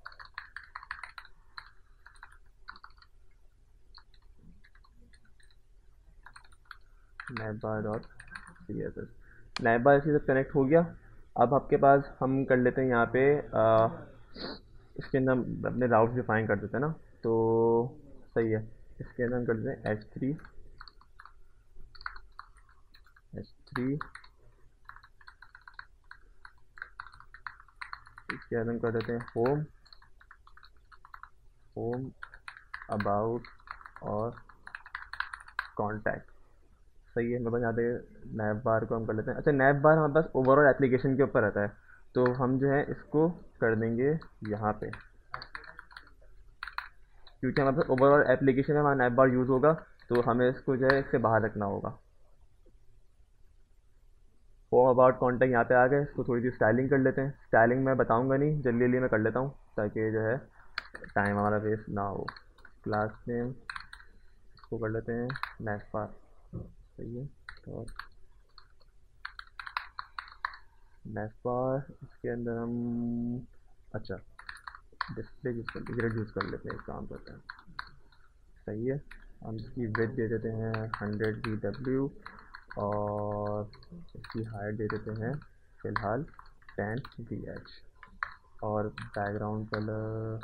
navbar dot C S S. Navbar इसी से कनेक्ट हो गया। अब आपके पास हम कर लेते हैं यहाँ पे इसके अंदर हम अपने राउट डिफाइन कर देते हैं ना, तो सही है। इसके अंदर हम कर देते हैं एच थ्री। इसके अंदर हम कर देते हैं होम, होम अबाउट और कॉन्टैक्ट। सही है, मेरे पास यहाँ पे नैव बार को हम कर लेते हैं। अच्छा, नैव बार हमारे पास ओवरऑल एप्लीकेशन के ऊपर रहता है, तो हम जो है इसको कर देंगे यहाँ पे, क्योंकि हमारे पास ओवरऑल एप्लीकेशन में हमारा नैव बार यूज़ होगा, तो हमें इसको जो है इससे बाहर रखना होगा। होम अबाउट कॉन्टैक्ट यहाँ पे आ गए, इसको थोड़ी सी स्टाइलिंग कर लेते हैं। स्टाइलिंग मैं बताऊँगा नहीं, जल्दी जल्दी मैं कर लेता हूँ ताकि जो है टाइम हमारा वेस्ट ना हो। क्लास नेम इसको कर लेते हैं नैव बार। सही है, और नैव बार इसके अंदर हम, अच्छा, डिस्प्ले यूज़ कर, ग्रिड यूज़ कर लेते हैं, एक काम करते हैं। सही है, हम इसकी विड्थ दे देते हैं 100 VW, और इसकी हाइट दे देते हैं फ़िलहाल 10 VH, और बैकग्राउंड कलर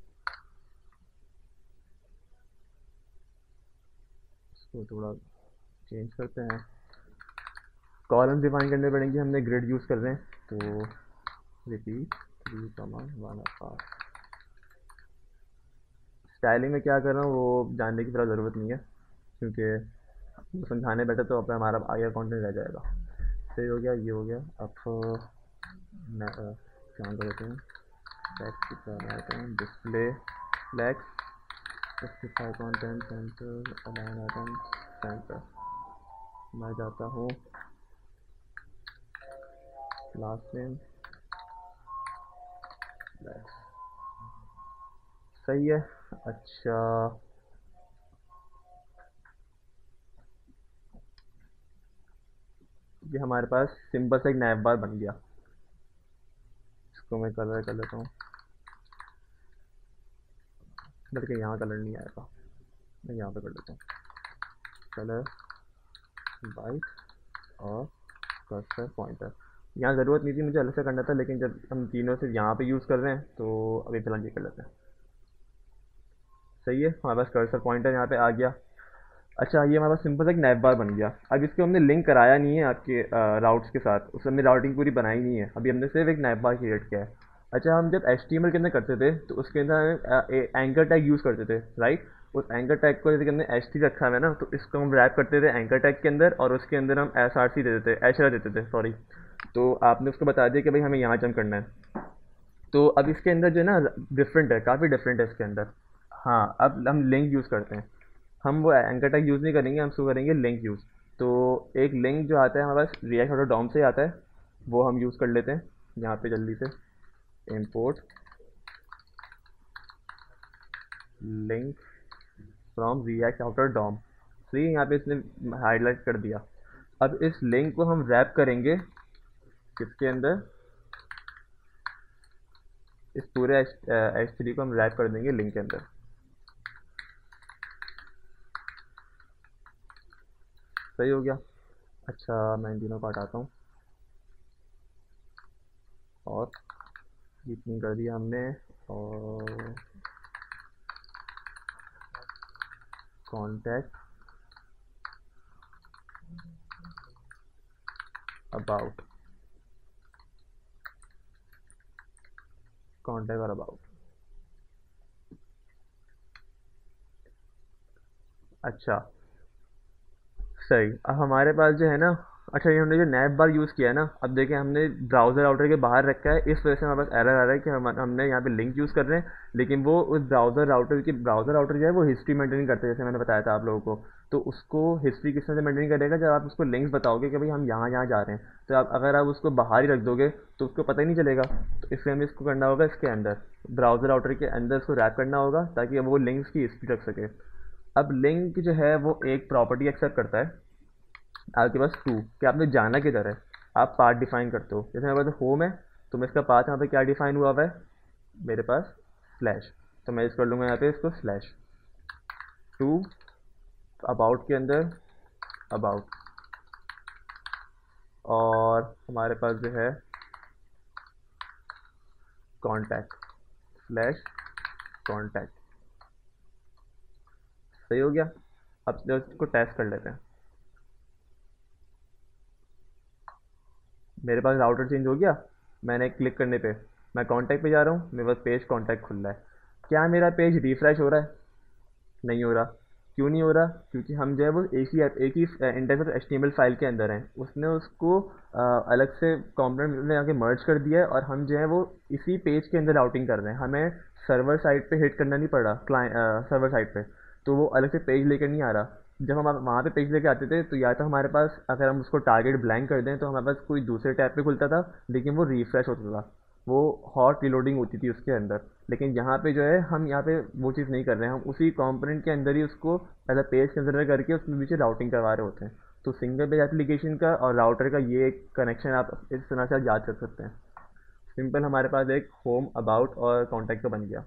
इसको थोड़ा चेंज करते हैं। कॉलम डिफाइन करने पड़ेंगे, हमने ग्रिड यूज़ कर रहे हैं, तो रिपीट 3, 1 स्टाइलिंग में क्या कर रहा हूँ वो जानने की ज़रा ज़रूरत नहीं है, क्योंकि वो समझाने बैठे तो अपना हमारा आगे कंटेंट रह जाएगा। सही हो गया, ये हो गया। अब क्या करते हैं, टेक्स्ट की तरह आते हैं, display flex, justify content centre, align item centre. मैं जाता हूँ क्लास नेम फ्लैक्स। सही है। अच्छा, ये हमारे पास सिंपल सा एक नैव बार बन गया। इसको मैं कलर कर लेता हूँ, बल्कि यहाँ कलर नहीं आएगा, मैं यहाँ पे कर लेता हूँ कलर वाइट और कर्सर पॉइंटर। यहाँ ज़रूरत नहीं थी, मुझे अलग से करना था, लेकिन जब हम तीनों से यहाँ पे यूज़ कर रहे हैं तो अभी फिलहाल ये कर लेते हैं। सही है, हमारे पास कर्सर पॉइंटर यहाँ पे आ गया। अच्छा, ये हमारे पास सिंपल सा एक नैव बार बन गया। अब इसको हमने लिंक कराया नहीं है आपके राउट्स के साथ, उसमें हमने राउटिंग पूरी बनाई नहीं है, अभी हमने सिर्फ एक नैव बार क्रिएट किया है। अच्छा, हम जब HTML के अंदर करते थे तो उसके अंदर एंकर टैग यूज़ करते थे, राइट। उस एंकर टैग को जैसे कि हमने HT रखा हुआ है ना, तो इसको हम रैप करते थे एंकर टैग के अंदर, और उसके अंदर हम SRC दे देते, एशरा देते थे, सॉरी। तो आपने उसको बता दिया कि भाई हमें यहाँ जंप करना है। तो अब इसके अंदर जो है ना, डिफरेंट है, काफ़ी डिफरेंट है इसके अंदर। हाँ, अब हम लिंक यूज़ करते हैं। हम वो एंकर टैग यूज़ नहीं करेंगे, हम उसको करेंगे लिंक यूज़। तो एक लिंक जो आता है हमारे पास रिएक्ट डॉट डॉम से आता है, वो हम यूज़ कर लेते हैं यहाँ पे जल्दी से। Import link from React router DOM. तो ये यहाँ पे इसने हाईलाइट कर दिया। अब इस लिंक को हम रैप करेंगे किसके अंदर, इस पूरे H3 को हम रैप कर देंगे लिंक के अंदर। सही हो गया। अच्छा, मैं इन तीनों को हटाता हूँ, और इतनी कर दिया हमने, और कॉन्टैक्ट अबाउट, कॉन्टैक्ट और अबाउट। अच्छा, सही। अब हमारे पास जो है ना, अच्छा, ये हमने जो नैव बार यूज़ किया है ना, अब देखें हमने ब्राउज़र राउटर के बाहर रखा है, इस वजह से हमारे पास एरर आ रहा है कि हमने यहाँ पे लिंक यूज़ कर रहे हैं, लेकिन वो उस ब्राउज़र राउटर जो है वो हिस्ट्री मेंटेन करते हैं, जैसे मैंने बताया था आप लोगों को। तो उसको हिस्ट्री किस तरह से मेंटेन करेगा, जब आप उसको लिंक्स बताओगे कि भाई हम यहाँ यहाँ जा रहे हैं, तो आप अगर आप उसको बाहर ही रख दोगे तो उसको पता ही नहीं चलेगा। तो इसलिए हमें इसको करना होगा इसके अंदर, ब्राउज़र राउटर के अंदर इसको रैप करना होगा, ताकि वो लिंक्स की हिस्ट्री रख सके। अब लिंक जो है वो एक प्रॉपर्टी एक्सेप्ट करता है आपके पास टू, कि आपने जाना किधर है। आप पाथ डिफाइन करते हो, जैसे मेरे पास होम है, तो मैं इसका पाथ यहाँ पे क्या डिफाइन हुआ हुआ है मेरे पास, स्लैश। तो मैं इस कर लूँगा यहाँ पे इसको स्लैश टू, अबाउट के अंदर अबाउट, और हमारे पास जो है कॉन्टैक्ट स्लैश कॉन्टैक्ट। सही हो गया। अब जो इसको टेस्ट कर लेते हैं। मेरे पास राउटर चेंज हो गया, मैंने क्लिक करने पे मैं कॉन्टैक्ट पे जा रहा हूँ, मेरे पास पेज कॉन्टैक्ट खुल रहा है। क्या मेरा पेज रिफ्रेश हो रहा है? नहीं हो रहा। क्यों नहीं हो रहा? क्योंकि हम जो है वो एक ही इंडेक्स ऑफ एचटीएमएल फाइल के अंदर हैं, उसने उसको अलग से कंपोनेंट में आके मर्ज कर दिया है, और हम जो है वो इसी पेज के अंदर राउटिंग कर रहे हैं। हमें सर्वर साइड पे हिट करना नहीं पड़ रहा, क्लाइंट सर्वर साइड पे। तो वो अलग से पेज लेकर नहीं आ रहा। जब हम वहाँ पे पेज लेके आते थे, तो या तो हमारे पास, अगर हम उसको टारगेट ब्लैंक कर दें, तो हमारे पास कोई दूसरे टैब पे खुलता था, लेकिन वो रिफ्रेश होता था, वो हॉट रिलोडिंग होती थी उसके अंदर। लेकिन यहाँ पे जो है हम यहाँ पे वो चीज़ नहीं कर रहे हैं, हम उसी कंपोनेंट के अंदर ही उसको एज अ पेज कंसिडर करके उसमें पीछे राउटिंग करवा रहे होते हैं। तो सिंगल पेज एप्लीकेशन का और राउटर का ये एक कनेक्शन आप इस तरह से आप याद कर सकते हैं। सिंपल हमारे पास एक होम, अबाउट और कॉन्टैक्ट का बन गया।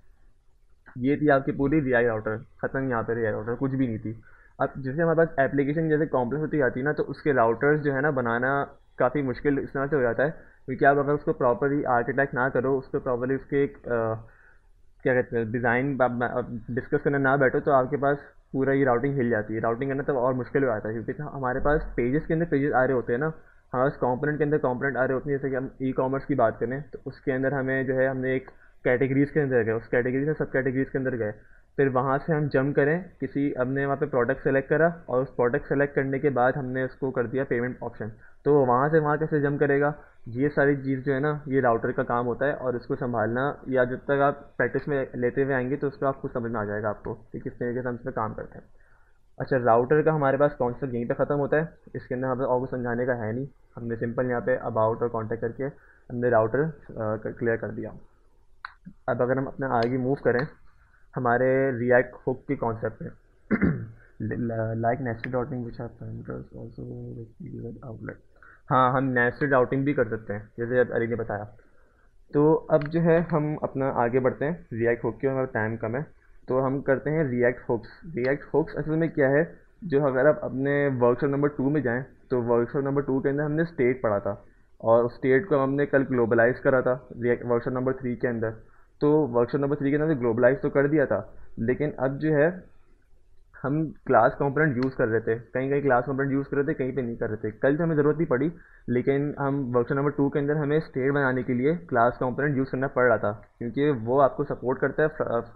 ये थी आपकी पूरी वी आई राउटर, खत्म। यहाँ पे वी आई राउटर कुछ भी नहीं थी। अब जैसे हमारे पास एप्लीकेशन जैसे कॉम्प्लेक्स होती जाती है ना, तो उसके राउटर्स जो है ना बनाना काफ़ी मुश्किल इस तरह से हो जाता है, क्योंकि आप अगर उसको प्रॉपरली आर्किटेक्ट ना करो, उसको प्रॉपरली उसके एक क्या कहते हैं डिज़ाइन डिस्कस करना ना बैठो, तो आपके पास पूरा ये राउटिंग हिल जाती है। राउटिंग करना तब और मुश्किल हो जाता है, क्योंकि हमारे पास पेजेस के अंदर पेजेस आ रहे होते हैं ना, हमारे पास कंपोनेंट के अंदर कंपोनेंट आ रहे होते हैं। जैसे कि हम ई कॉमर्स की बात करें, तो उसके अंदर हमें जो है हमने एक कैटेगरीज के अंदर गए, उस कैटेगरी से सब कैटेगरीज के अंदर गए, फिर वहाँ से हम जंप करें किसी, हमने वहाँ पे प्रोडक्ट सेलेक्ट करा, और उस प्रोडक्ट सेलेक्ट करने के बाद हमने उसको कर दिया पेमेंट ऑप्शन। तो वहाँ से वहाँ कैसे जंप करेगा, ये सारी चीज़ जो है ना, ये राउटर का काम होता है, और इसको संभालना, या जब तक आप प्रैक्टिस में लेते हुए आएंगे तो उसको आप खुद समझ में आ जाएगा आपको कि किस तरीके से हम इस पर काम करते हैं। अच्छा, राउटर का हमारे पास कॉन्सेप्ट यहीं पे ख़त्म होता है, इसके अंदर हमें और कुछ समझाने का है नहीं। हमने सिंपल यहाँ पे अबाउट और कॉन्टैक्ट करके हमने राउटर क्लियर कर दिया। अब अगर हम अपना आगे मूव करें हमारे रिएक्ट हुक के कॉन्सेप्ट पे, like nested routing which are parameters also outlet. हाँ, हम नेस्टेड राउटिंग भी कर सकते हैं, जैसे अब अली ने बताया। तो अब जो है हम अपना आगे बढ़ते हैं रिएक्ट हुक की, और हमारा टाइम कम है, तो हम करते हैं रिएक्ट हुक्स। रिएक्ट हुक्स असल में क्या है, जो अगर आप अपने वर्कशॉप नंबर 2 में जाएं, तो वर्कशॉप नंबर 2 के अंदर हमने स्टेट पढ़ा था, और उस स्टेट को हमने कल ग्लोबलाइज करा था रिएक्ट वर्कशॉप नंबर 3 के अंदर। तो वर्कशॉप नंबर 3 के अंदर ग्लोबलाइज तो कर दिया था, लेकिन अब जो है हम क्लास कंपोनेंट यूज़ कर रहे थे, कहीं कहीं क्लास कंपोनेंट यूज़ कर रहे थे, कहीं पे नहीं कर रहे थे। कल तो हमें ज़रूरत नहीं पड़ी, लेकिन हम वर्कशॉप नंबर 2 के अंदर हमें स्टेट बनाने के लिए क्लास कंपोनेंट यूज़ करना पड़ रहा था, क्योंकि वो आपको सपोर्ट करता है।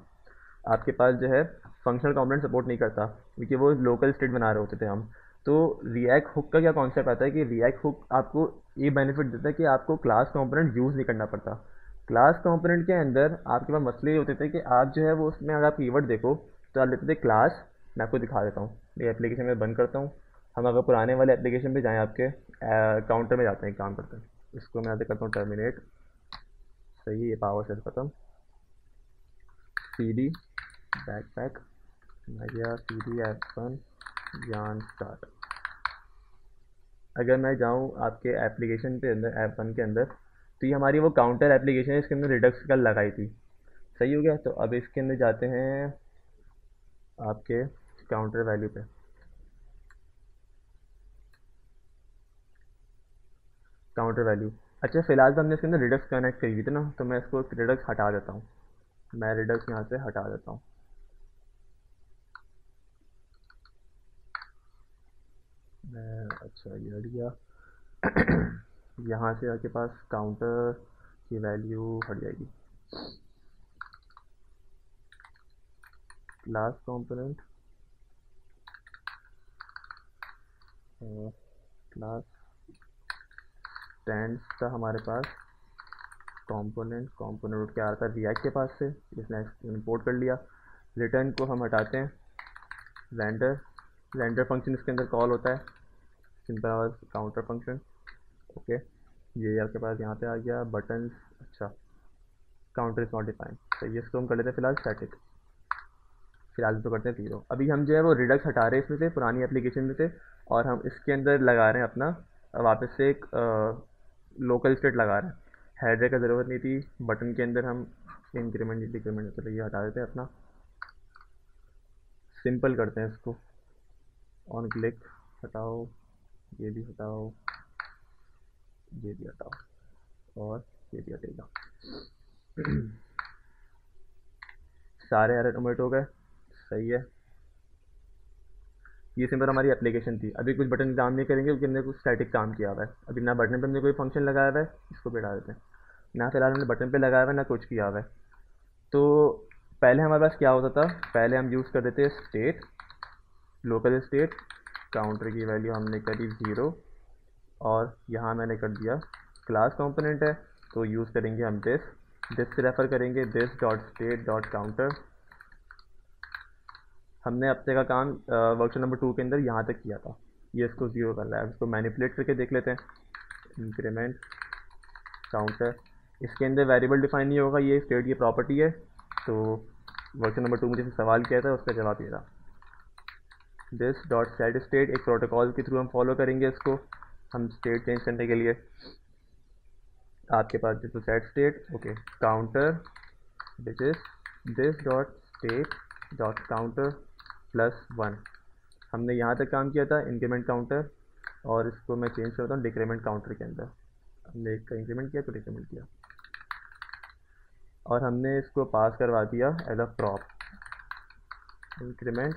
आपके पास जो है फंक्शनल कंपोनेंट सपोर्ट नहीं करता, क्योंकि वो लोकल स्टेट बना रहे होते थे हम। तो रिएक्ट हुक का क्या कॉन्सेप्ट आता है कि रिएक्ट हुक आपको ये बेनिफिट देता है कि आपको क्लास कंपोनेंट यूज़ नहीं करना पड़ता। क्लास कंपोनेंट के अंदर आपके पास मसले ये होते थे कि आप जो है वो उसमें अगर आप कीवर्ड देखो, तो आप लेते थे क्लास। मैं आपको दिखा देता हूँ, ये एप्लीकेशन में बंद करता हूँ। हम अगर पुराने वाले एप्लीकेशन पे जाएँ, आपके काउंटर में जाते हैं, एक काम करते हैं, इसको मैं यहाँ करता हूँ टर्मिनेट। सही है, ये पावर सेल खत्म। सी डी बैकपैक, मैं गया सी डी ऐप वन जान स्टार्ट। अगर मैं जाऊँ आपके एप्लीकेशन पे अंदर, ऐप वन के अंदर, तो ये हमारी वो काउंटर एप्लीकेशन है, इसके अंदर रिडक्स कल लगाई थी। सही हो गया। तो अब इसके अंदर जाते हैं आपके काउंटर वैल्यू पे, काउंटर वैल्यू। अच्छा, फिलहाल तो हमने इसके अंदर रिडक्स कनेक्ट करी हुई थी ना, तो मैं इसको रिडक्स हटा देता हूँ। मैं रिडक्स यहाँ से हटा देता हूँ। मैं, अच्छा ये हट गया। यहाँ से आपके पास काउंटर की वैल्यू हट जाएगी। क्लास कंपोनेंट, क्लास स्टैंड्स था हमारे पास कंपोनेंट रूट क्या आ रहा था रिएक्ट के पास से, इसने इंपोर्ट कर लिया। रिटर्न को हम हटाते हैं, रेंडर रेंडर फंक्शन इसके अंदर कॉल होता है, सिंपल काउंटर फंक्शन। ओके, ये आपके पास यहाँ पे आ गया बटन। अच्छा, काउंटर इज नॉट डिफाइंड, तो ये इसको हम कर लेते हैं फिलहाल स्टैटिक। फिलहाल तो करते हैं 0। अभी हम जो है वो रिडक्स हटा रहे हैं इसमें से, पुरानी एप्लीकेशन में से, और हम इसके अंदर लगा रहे हैं अपना वापस से एक लोकल स्टेट लगा रहे हैं। हेडर का ज़रूरत नहीं थी, बटन के अंदर हम इंक्रीमेंट डिक्रीमेंट, चलो ये हटा देते हैं अपना, सिंपल करते हैं इसको। ऑन क्लिक हटाओ, ये भी हटाओ, ये भी हटाओ, और ये भी हटेगा। सारे एरर ओमिट हो गए, सही है। ये सिंपल हमारी एप्लीकेशन थी। अभी कुछ बटन काम नहीं करेंगे क्योंकि हमने कुछ स्टैटिक काम किया हुआ है। अभी ना बटन पे हमने कोई फंक्शन लगाया हुआ है, इसको भी हटा देते हैं। ना फिलहाल हमने बटन पे लगाया हुआ है, ना कुछ किया हुआ है। तो पहले हमारे पास क्या होता था, पहले हम यूज़ कर देते हैं स्टेट, लोकल स्टेट, काउंटर की वैल्यू हमने करी 0, और यहाँ मैंने कर दिया क्लास कंपोनेंट है तो यूज़ करेंगे हम दिस से रेफ़र करेंगे, this dot state dot counter. हमने अब तक का काम वर्कशॉप नंबर 2 के अंदर यहाँ तक किया था। ये इसको 0 कर रहा है, इसको मैनिपुलेट करके देख लेते हैं। इंक्रीमेंट काउंटर, इसके अंदर वेरिएबल डिफाइन नहीं होगा, ये स्टेट की प्रॉपर्टी है। तो वर्कशॉप नंबर 2 मुझे से सवाल किया था, उसका जवाब ये रहा। दिस डॉट सेट स्टेट एक प्रोटोकॉल के थ्रू हम फॉलो करेंगे इसको, हम स्टेट चेंज करने के लिए। आपके पास this set state, okay, counter which is this dot state dot counter +1। हमने यहाँ तक काम किया था इंक्रीमेंट काउंटर, और इसको मैं चेंज करता हूँ डिक्रीमेंट काउंटर के अंदर। हमने एक का इंक्रीमेंट किया तो डिक्रीमेंट किया, और हमने इसको पास करवा दिया एज अ प्रॉप इंक्रीमेंट।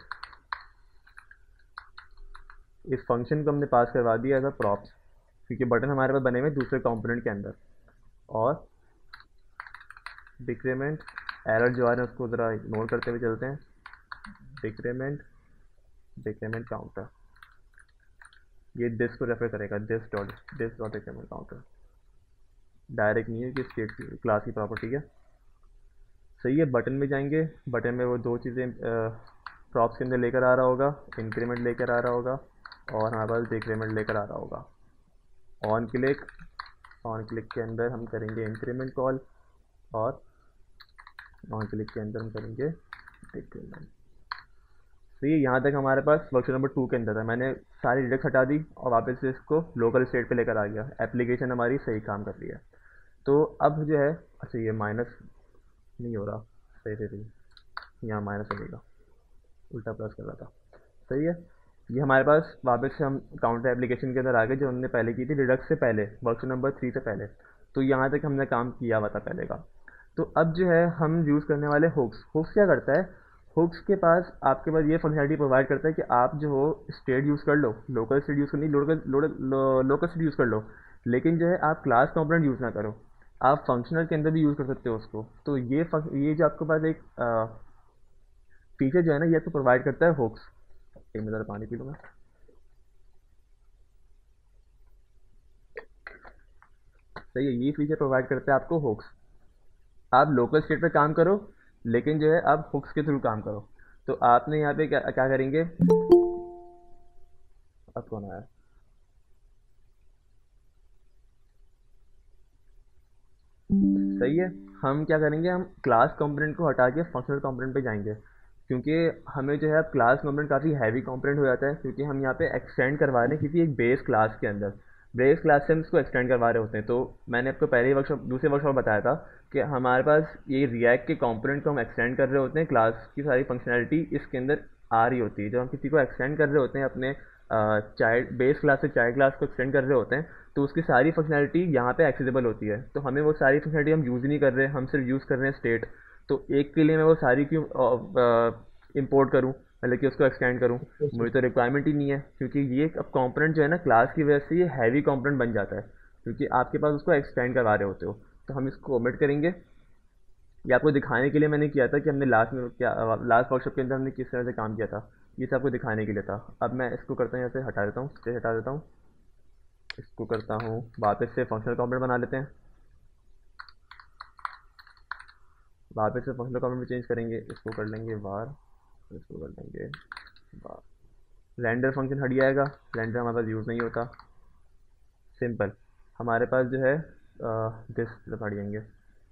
इस फंक्शन को हमने पास करवा दिया एज अ प्रॉप्स, क्योंकि बटन हमारे पास बने हुए दूसरे कंपोनेंट के अंदर। और डिक्रीमेंट, एरर जो आ रहे हैं उसको ज़रा इग्नोर करते हुए चलते हैं। डिक्रीमेंट डिक्रीमेंट काउंटर, ये दिस को रेफर करेगा, this dot decrement counter, direct नहीं है कि स्टेट क्लास की प्रॉपर्टी है। सही है, बटन में जाएंगे, बटन में वो दो चीज़ें प्रॉप्स के अंदर लेकर आ रहा होगा, इंक्रीमेंट लेकर आ रहा होगा, और हमारे पास डिक्रीमेंट लेकर आ रहा होगा। ऑन क्लिक के अंदर हम करेंगे इंक्रीमेंट कॉल, और ऑन क्लिक के अंदर हम करेंगे डिक्रीमेंट। तो ये यहाँ तक हमारे पास वर्कशॉप नंबर 2 के अंदर था। मैंने सारी डिडक्ट हटा दी और वापस से इसको लोकल स्टेट पे लेकर आ गया। एप्लीकेशन हमारी सही काम कर रही है। तो अब जो है, अच्छा ये माइनस नहीं हो रहा, सही सही, यहाँ माइनस हो जाएगा, उल्टा प्लस कर रहा था। सही है, ये हमारे पास वापस से हम काउंटर एप्लीकेशन के अंदर आ गए जो हमने पहले की थी डिडक्ट से पहले, वर्कशॉप नंबर 3 से पहले। तो यहाँ तक हमने काम किया हुआ था पहले का। तो अब जो है हम यूज़ करने वाले हुक्स। हुक्स क्या करता है, हुक्स के पास आपके पास ये फंक्शनलिटी प्रोवाइड करता है कि आप जो हो स्टेट यूज़ कर लो, लोकल स्टेट यूज़ करनी, लोकल स्टेट यूज़ कर लो, लेकिन जो है आप क्लास कंपोनेंट यूज़ ना करो, आप फंक्शनल के अंदर भी यूज़ कर सकते हो उसको। तो ये जो आपके पास एक फीचर जो है ना, ये आपको प्रोवाइड करता है हुक्स। एक मैं ज़रा पानी पी लूँगा। सही है, ये फीचर प्रोवाइड करता है आपको हुक्स। आप लोकल स्टेट पे काम करो, लेकिन जो है आप हुक्स के थ्रू काम करो। तो आपने यहाँ पे क्या क्या करेंगे, अब कौन आया, सही है, हम क्या करेंगे, हम क्लास कंपोनेंट को हटा के फंक्शनल कंपोनेंट पे जाएंगे, क्योंकि हमें जो है अब क्लास कंपोनेंट काफ़ी हैवी कंपोनेंट हो जाता है, क्योंकि हम यहाँ पे एक्सटेंड करवा रहे हैं किसी एक बेस क्लास के अंदर। बेस क्लास से हम इसको एक्सटेंड करवा रहे होते हैं। तो मैंने आपको पहले ही वर्कशॉप दूसरे वर्कशॉप बताया था कि हमारे पास ये रिएक्ट के कंपोनेंट को हम एक्सटेंड कर रहे होते हैं, क्लास की सारी फंक्शनैलिटी इसके अंदर आ रही होती है। जब हम किसी को एक्सटेंड कर रहे होते हैं अपने चाइल्ड बेस क्लास से चाइल्ड क्लास को एक्सटेंड कर रहे होते हैं, तो उसकी सारी फंक्शनैलिटी यहाँ पे एक्सेसिबल होती है। तो हमें वो सारी फंक्शनैलिटी हम यूज़ नहीं कर रहे हैं, हम सिर्फ यूज़ कर रहे हैं स्टेट। तो एक के लिए मैं वो सारी क्यों इंपोर्ट करूँ, मतलब कि उसको एक्सटेंड करूँ, मुझे तो रिक्वायरमेंट ही नहीं है, क्योंकि ये अब कंपोनेंट जो है ना क्लास की वजह से ये हैवी कंपोनेंट बन जाता है, क्योंकि आपके पास उसको एक्सटेंड करवा रहे होते हो। तो हम इसको ओमिट करेंगे। ये आपको दिखाने के लिए मैंने किया था कि हमने लास्ट में क्या, लास्ट वर्कशॉप के अंदर हमने किस तरह से काम किया था, ये सब आपको दिखाने के लिए था। अब मैं इसको करता हूँ, यहाँ से हटा देता हूँ, स्टेज हटा देता हूँ, इसको करता हूँ वापस से फंक्शनल कंपोनेंट बना लेते हैं। वापस से फंक्शनल कंपोनेंट में चेंज करेंगे, इसको कर लेंगे var, इसको कर लेंगे var। रेंडर फंक्शन हट जाएगा, रेंडर हमारे पास यूज़ नहीं होता। सिंपल, हमारे पास जो है दिस हट जाएंगे।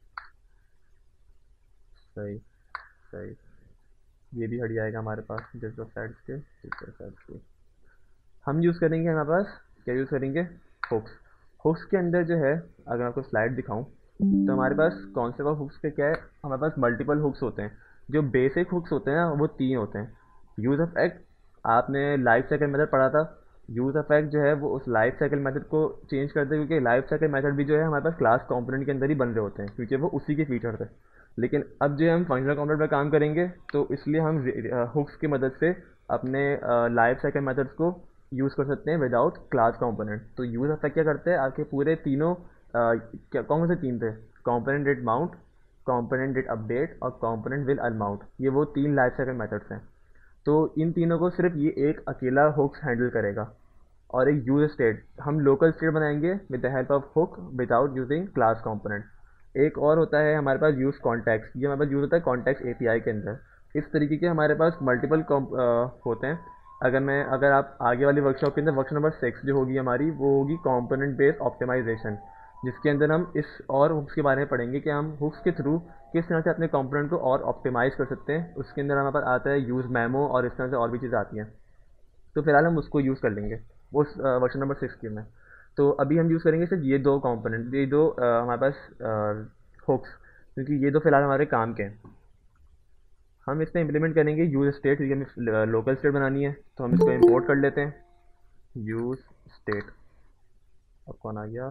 सही, सही, ये भी हट जाएगा हमारे पास दिस साइड के, दिस साइड के। हम यूज़ करेंगे हमारे पास, क्या यूज़ करेंगे, हुक्स। हुक्स के अंदर जो है, अगर आपको स्लाइड दिखाऊं तो हमारे पास कॉन्सेप्ट ऑफ हुक्स पे क्या है, हमारे पास मल्टीपल हुक्स होते हैं। जो बेसिक हुक्स होते हैं ना वो तीन होते हैं। यूज़ ऑफ एक्ट, आपने लाइफ साइकिल मेथड पढ़ा था। यूज़ ऑफ एक्ट जो है वो उस लाइफ साइकिल मेथड को चेंज करते हैं, क्योंकि लाइफ साइकिल मेथड भी जो है हमारे पास क्लास कंपोनेंट के अंदर ही बन रहे होते हैं, क्योंकि वो उसी के फीचर थे। लेकिन अब जो है हम फंक्शनल कंपोनेंट पर काम करेंगे, तो इसलिए हम हुक्स की मदद से अपने लाइफ साइकिल मेथड्स को यूज़ कर सकते हैं विदाउट क्लास कंपोनेंट। तो यूज़ अफेक्ट क्या करते हैं, आपके पूरे तीनों क्या कौन से तीन थे, component did mount, component did update और कंपोनेंट विल अनमाउंट, ये वो तीन लाइफ साइकिल मेथड्स हैं। तो इन तीनों को सिर्फ ये एक अकेला हुक्स हैंडल करेगा। और एक यूज स्टेट, हम लोकल स्टेट बनाएंगे with the help of hook without using class component. एक और होता है हमारे पास यूज कॉन्टैक्ट, ये हमारे पास यूज होता है कॉन्टैक्ट एपीआई के अंदर। इस तरीके के हमारे पास मल्टीपल होते हैं। अगर आप आगे वाली वर्कशॉप के अंदर वर्कशॉप नंबर 6 जो होगी हमारी, वो होगी कंपोनेंट बेस्ड ऑप्टिमाइजेशन, जिसके अंदर हम इस और हुक्स के बारे में पढ़ेंगे कि हम हुक्स के थ्रू किस तरह से अपने कंपोनेंट को और ऑप्टिमाइज कर सकते हैं। उसके अंदर हमारे पास आता है यूज़ मेमो और इस तरह से और भी चीज़ें आती हैं। तो फिलहाल हम उसको यूज़ कर लेंगे उस वर्जन नंबर 6 के में। तो अभी हम यूज़ करेंगे सिर्फ ये दो कंपोनेंट, ये दो हमारे पास हुक्स, क्योंकि ये दो फिलहाल हमारे काम के हैं। हम इसमें इम्प्लीमेंट करेंगे यूज़ स्टेट, क्योंकि हमें लोकल स्टेट बनानी है, तो हम इसको इंपोर्ट कर लेते हैं। यूज़ स्टेट, अब कौन आ गया,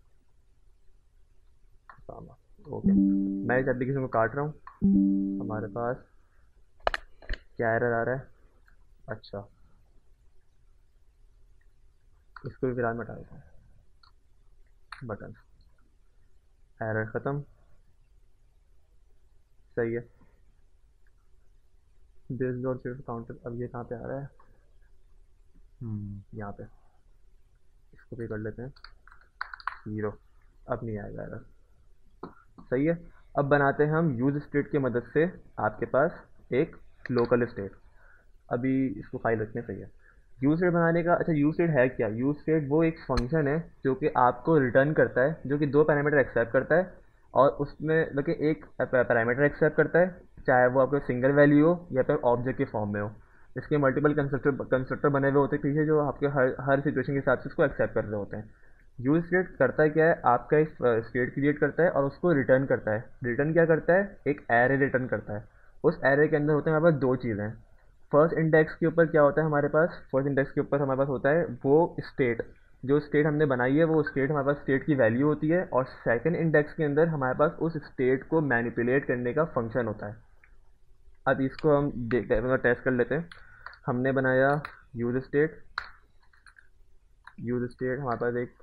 सामा। ओके, मैं इस एप्लीकेशन को काट रहा हूँ। हमारे पास क्या एरर आ रहा है, अच्छा, इसको भी फिलहाल मिटा देता हूँ। बटन, एरर ख़त्म, सही है। दिस डॉट सिर्फ काउंटर, अब ये कहाँ पे आ रहा है, यहाँ पे, इसको भी कर लेते हैं 0। अब नहीं आएगा एरर, सही है। अब बनाते हैं हम यूज स्टेट की मदद से आपके पास एक लोकल स्टेट। अभी इसको फाइल रखने, सही है। यूज स्टेट बनाने का, अच्छा यूज स्टेट है क्या, यूज स्टेट वो एक फंक्शन है जो कि आपको रिटर्न करता है, जो कि दो पैरामीटर एक्सेप्ट करता है। और उसमें मतलब कि एक पैरामीटर एक्सेप्ट करता है, चाहे वो आपका सिंगल वैल्यू हो या फिर ऑब्जेक्ट के फॉर्म में हो। इसके मल्टीपल कंस्ट्रक्टर बने हुए होते हैं पीछे, जो आपके हर हर सिचुएशन के हिसाब से इसको एक्सेप्ट कर रहे होते हैं। यूज स्टेट करता है क्या है, आपका एक स्टेट क्रिएट करता है और उसको रिटर्न करता है। रिटर्न क्या करता है, एक एरे रिटर्न करता है। उस एरे के अंदर होते हैं हमारे पास दो चीज़ें। फर्स्ट इंडेक्स के ऊपर क्या होता है हमारे पास, फर्स्ट इंडेक्स के ऊपर हमारे पास होता है वो स्टेट, जो स्टेट हमने बनाई है वो स्टेट हमारे पास स्टेट की वैल्यू होती है। और सेकंड इंडेक्स के अंदर हमारे पास उस स्टेट को मैनिपुलेट करने का फंक्शन होता है। अब इसको हम टेस्ट कर लेते हैं। हमने बनाया यूज स्टेट, यूज स्टेट हमारे पास एक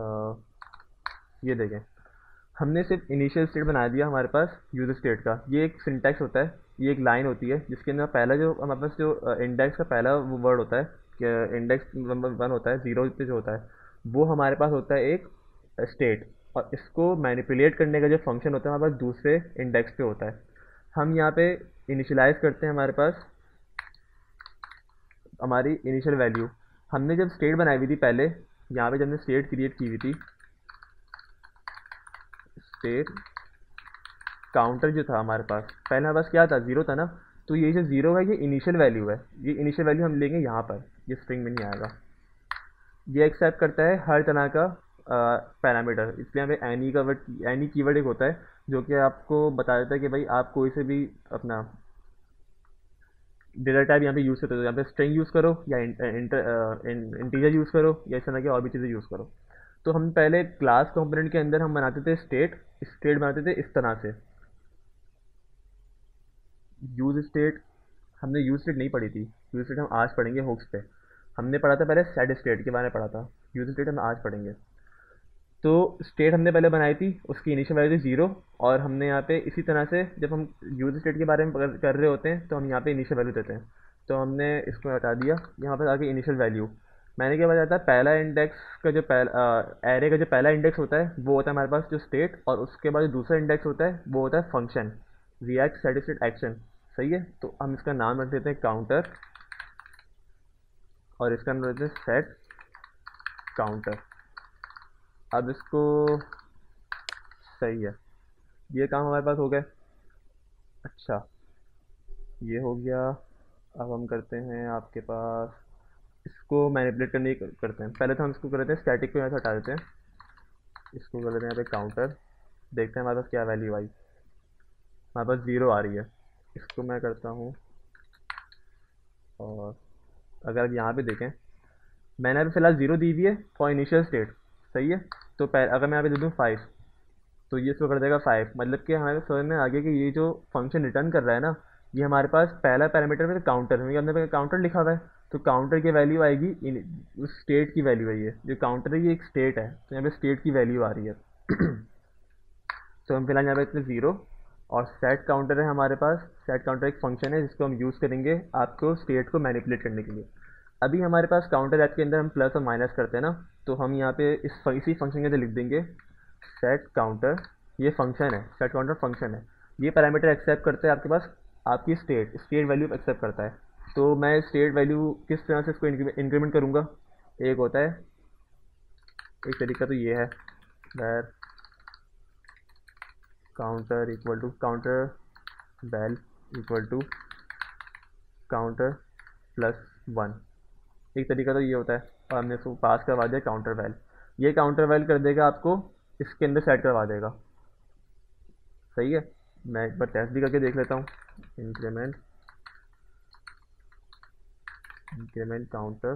ये देखें, हमने सिर्फ इनिशियल स्टेट बना दिया हमारे पास यूज स्टेट का। ये एक सिंटैक्स होता है, ये एक लाइन होती है जिसके अंदर पहला जो हमारे पास जो इंडेक्स का पहला वर्ड होता है, कि इंडेक्स नंबर 1 होता है, 0 पे जो होता है वो हमारे पास होता है एक स्टेट। और इसको मैनिपुलेट करने का जो फंक्शन होता है हमारे पास दूसरे इंडेक्स पे होता है। हम यहाँ पे इनिशियलाइज करते हैं हमारे पास हमारी इनिशियल वैल्यू। हमने जब स्टेट बनाई हुई थी पहले, यहाँ पे जब हमने स्टेट क्रिएट की हुई थी, स्टेट काउंटर जो था हमारे पास, पहले हमारे पास क्या था, 0 था ना। तो ये जो 0 है ये इनिशियल वैल्यू है, ये इनिशियल वैल्यू हम लेंगे यहाँ पर, ये स्ट्रिंग में नहीं आएगा। ये एक्सेप्ट करता है हर तरह का पैरामीटर, इसलिए यहाँ पे एनी का वर्ड, एनी कीवर्ड एक होता है जो कि आपको बता देता है कि भाई आप कोई से भी अपना डेटा टाइप यहाँ पे यूज़ करते हो, यहाँ पे स्ट्रिंग यूज़ करो या इंटीजर यूज़ करो या इस तरह की और भी चीज़ें यूज़ करो। तो हम पहले क्लास कंपोनेंट के अंदर हम बनाते थे स्टेट, स्टेट बनाते थे इस तरह से। यूज स्टेट, हमने यूज स्टेट नहीं पढ़ी थी, यूज स्टेट हम आज पढ़ेंगे हुक्स पे। हमने पढ़ा था पहले सेट स्टेट के बारे में पढ़ा था, यूज स्टेट हम आज पढ़ेंगे। तो स्टेट हमने पहले बनाई थी, उसकी इनिशियल वैल्यू थी 0। और हमने यहाँ पे इसी तरह से जब हम यूज स्टेट के बारे में कर रहे होते हैं तो हम यहाँ पे इनिशियल वैल्यू देते हैं। तो हमने इसको हटा दिया, यहाँ पर आगे इनिशियल वैल्यू मैंने क्या बताया था, पहला इंडेक्स का जो पहला एरे का जो पहला इंडेक्स होता है वो होता है हमारे पास जो स्टेट, और उसके बाद जो दूसरा इंडेक्स होता है वो होता है फंक्शन, रिएक्ट सेटिस्फाइड एक्शन। सही है, तो हम इसका नाम रख देते हैं काउंटर, और इसका नाम रख देते हैं सेट काउंटर। अब इसको, सही है, ये काम हमारे पास हो गया। अच्छा, ये हो गया। अब हम करते हैं आपके पास, इसको मैनिपुलेट करने की करते हैं। पहले तो हम इसको कर देते हैं स्टैटिक को यहाँ से हटा देते हैं, इसको कर देते हैं यहाँ पे काउंटर। देखते हैं हमारे पास क्या वैल्यू आई। हमारे पास ज़ीरो आ रही है। इसको मैं करता हूँ, और अगर आप यहाँ पे देखें, मैंने अभी फ़िलहाल ज़ीरो दी हुई है फॉर इनिशियल स्टेट। सही है, तो अगर मैं यहाँ पे दे दूँ 5, तो ये इसको कर देगा 5। मतलब कि हमारे समझ में आ गया कि ये जो फंक्शन रिटर्न कर रहा है ना, ये हमारे पास पहला पैरामीटर में काउंटर है, क्योंकि हमने पे काउंटर लिखा हुआ है। तो काउंटर की वैल्यू आएगी उस स्टेट की वैल्यू है, ये जो काउंटर है ये एक स्टेट है, तो यहाँ पे स्टेट की वैल्यू आ रही है। तो हम फिलहाल यहाँ पे इतने ज़ीरो, और सेट काउंटर है हमारे पास। सेट काउंटर एक फंक्शन है जिसको हम यूज़ करेंगे आपको स्टेट को मैनिपुलेट करने के लिए। अभी हमारे पास काउंटर ऐप के अंदर हम प्लस और माइनस करते हैं ना, तो हम यहाँ पे इसी फंक्शन के अंदर लिख देंगे सेट काउंटर। ये फंक्शन है, सेट काउंटर फंक्शन है। ये पैरामीटर एक्सेप्ट करते हैं आपके पास, आपकी स्टेट वैल्यू एक्सेप्ट करता है। तो मैं स्टेट वैल्यू किस तरह से इसको इंक्रीमेंट करूँगा, एक होता है, एक तरीका तो ये है, where counter equal to counter val equal to counter plus 1। एक तरीका तो ये होता है, और हमने इसको पास करवा दिया काउंटर वैल। ये काउंटर वैल कर देगा आपको, इसके अंदर सेट करवा देगा। सही है, मैं एक बार टेस्ट भी करके देख लेता हूँ। इंक्रीमेंट इंक्रीमेंट काउंटर,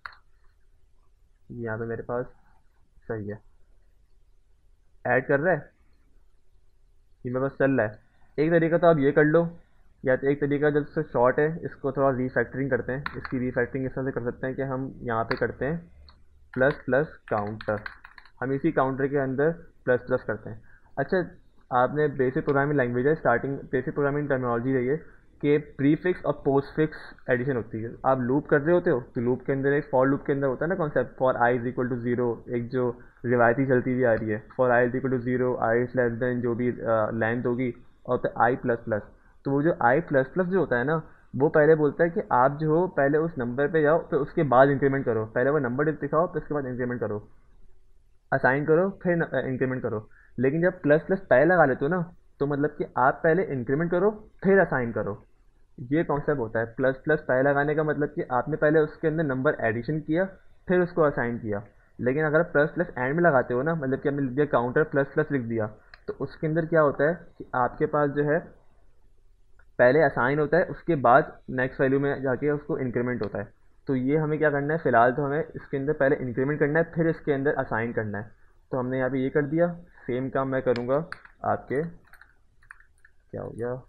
यहाँ पे मेरे पास सही है, ऐड कर रहा है, ये मेरे पास चल रहा है। एक तरीका तो आप ये कर लो, या तो एक तरीका जब से शॉर्ट है, इसको थोड़ा रीफैक्टरिंग करते हैं। इसकी रीफैक्टरिंग इस तरह से कर सकते हैं कि हम यहाँ पे करते हैं प्लस प्लस काउंटर, हम इसी काउंटर के अंदर प्लस प्लस करते हैं। अच्छा, आपने बेसिक प्रोग्रामिंग लैंग्वेज है, स्टार्टिंग बेसिक प्रोग्रामिंग टर्मिनोलॉजी रही है कि प्रीफिक्स और पोस्टफिक्स एडिशन होती है। आप लूप कर रहे होते हो, तो लूप के अंदर, एक फॉर लूप के अंदर होता है ना concept, for I is equal to zero, एक जो रिवायती चलती हुई आ रही है, for I is equal to zero, I is less than जो भी लेंथ होगी, और तो आई प्लस प्लस। तो वो जो आई प्लस प्लस जो होता है ना, वो पहले बोलता है कि आप जो हो पहले उस नंबर पे जाओ, फिर उसके बाद इंक्रीमेंट करो। पहले वो नंबर दिखाओ, फिर उसके बाद इंक्रीमेंट करो, असाइन करो, फिर इंक्रीमेंट करो। लेकिन जब प्लस प्लस पहले लगा लेते हो ना, तो मतलब कि आप पहले इंक्रीमेंट करो, फिर असाइन करो। ये कॉन्सेप्ट होता है प्लस प्लस पहले लगाने का, मतलब कि आपने पहले उसके अंदर नंबर एडिशन किया, फिर उसको असाइन किया। लेकिन अगर प्लस प्लस एंड में लगाते हो ना, मतलब कि आपने लिख दिया काउंटर प्लस प्लस लिख दिया, तो उसके अंदर क्या होता है कि आपके पास जो है पहले असाइन होता है, उसके बाद नेक्स्ट वैल्यू में जाके उसको इंक्रीमेंट होता है। तो ये हमें क्या करना है, फ़िलहाल तो हमें इसके अंदर पहले इंक्रीमेंट करना है, फिर इसके अंदर असाइन करना है। तो हमने यहाँ पे ये कर दिया। सेम काम मैं करूँगा आपके, क्या हो गया,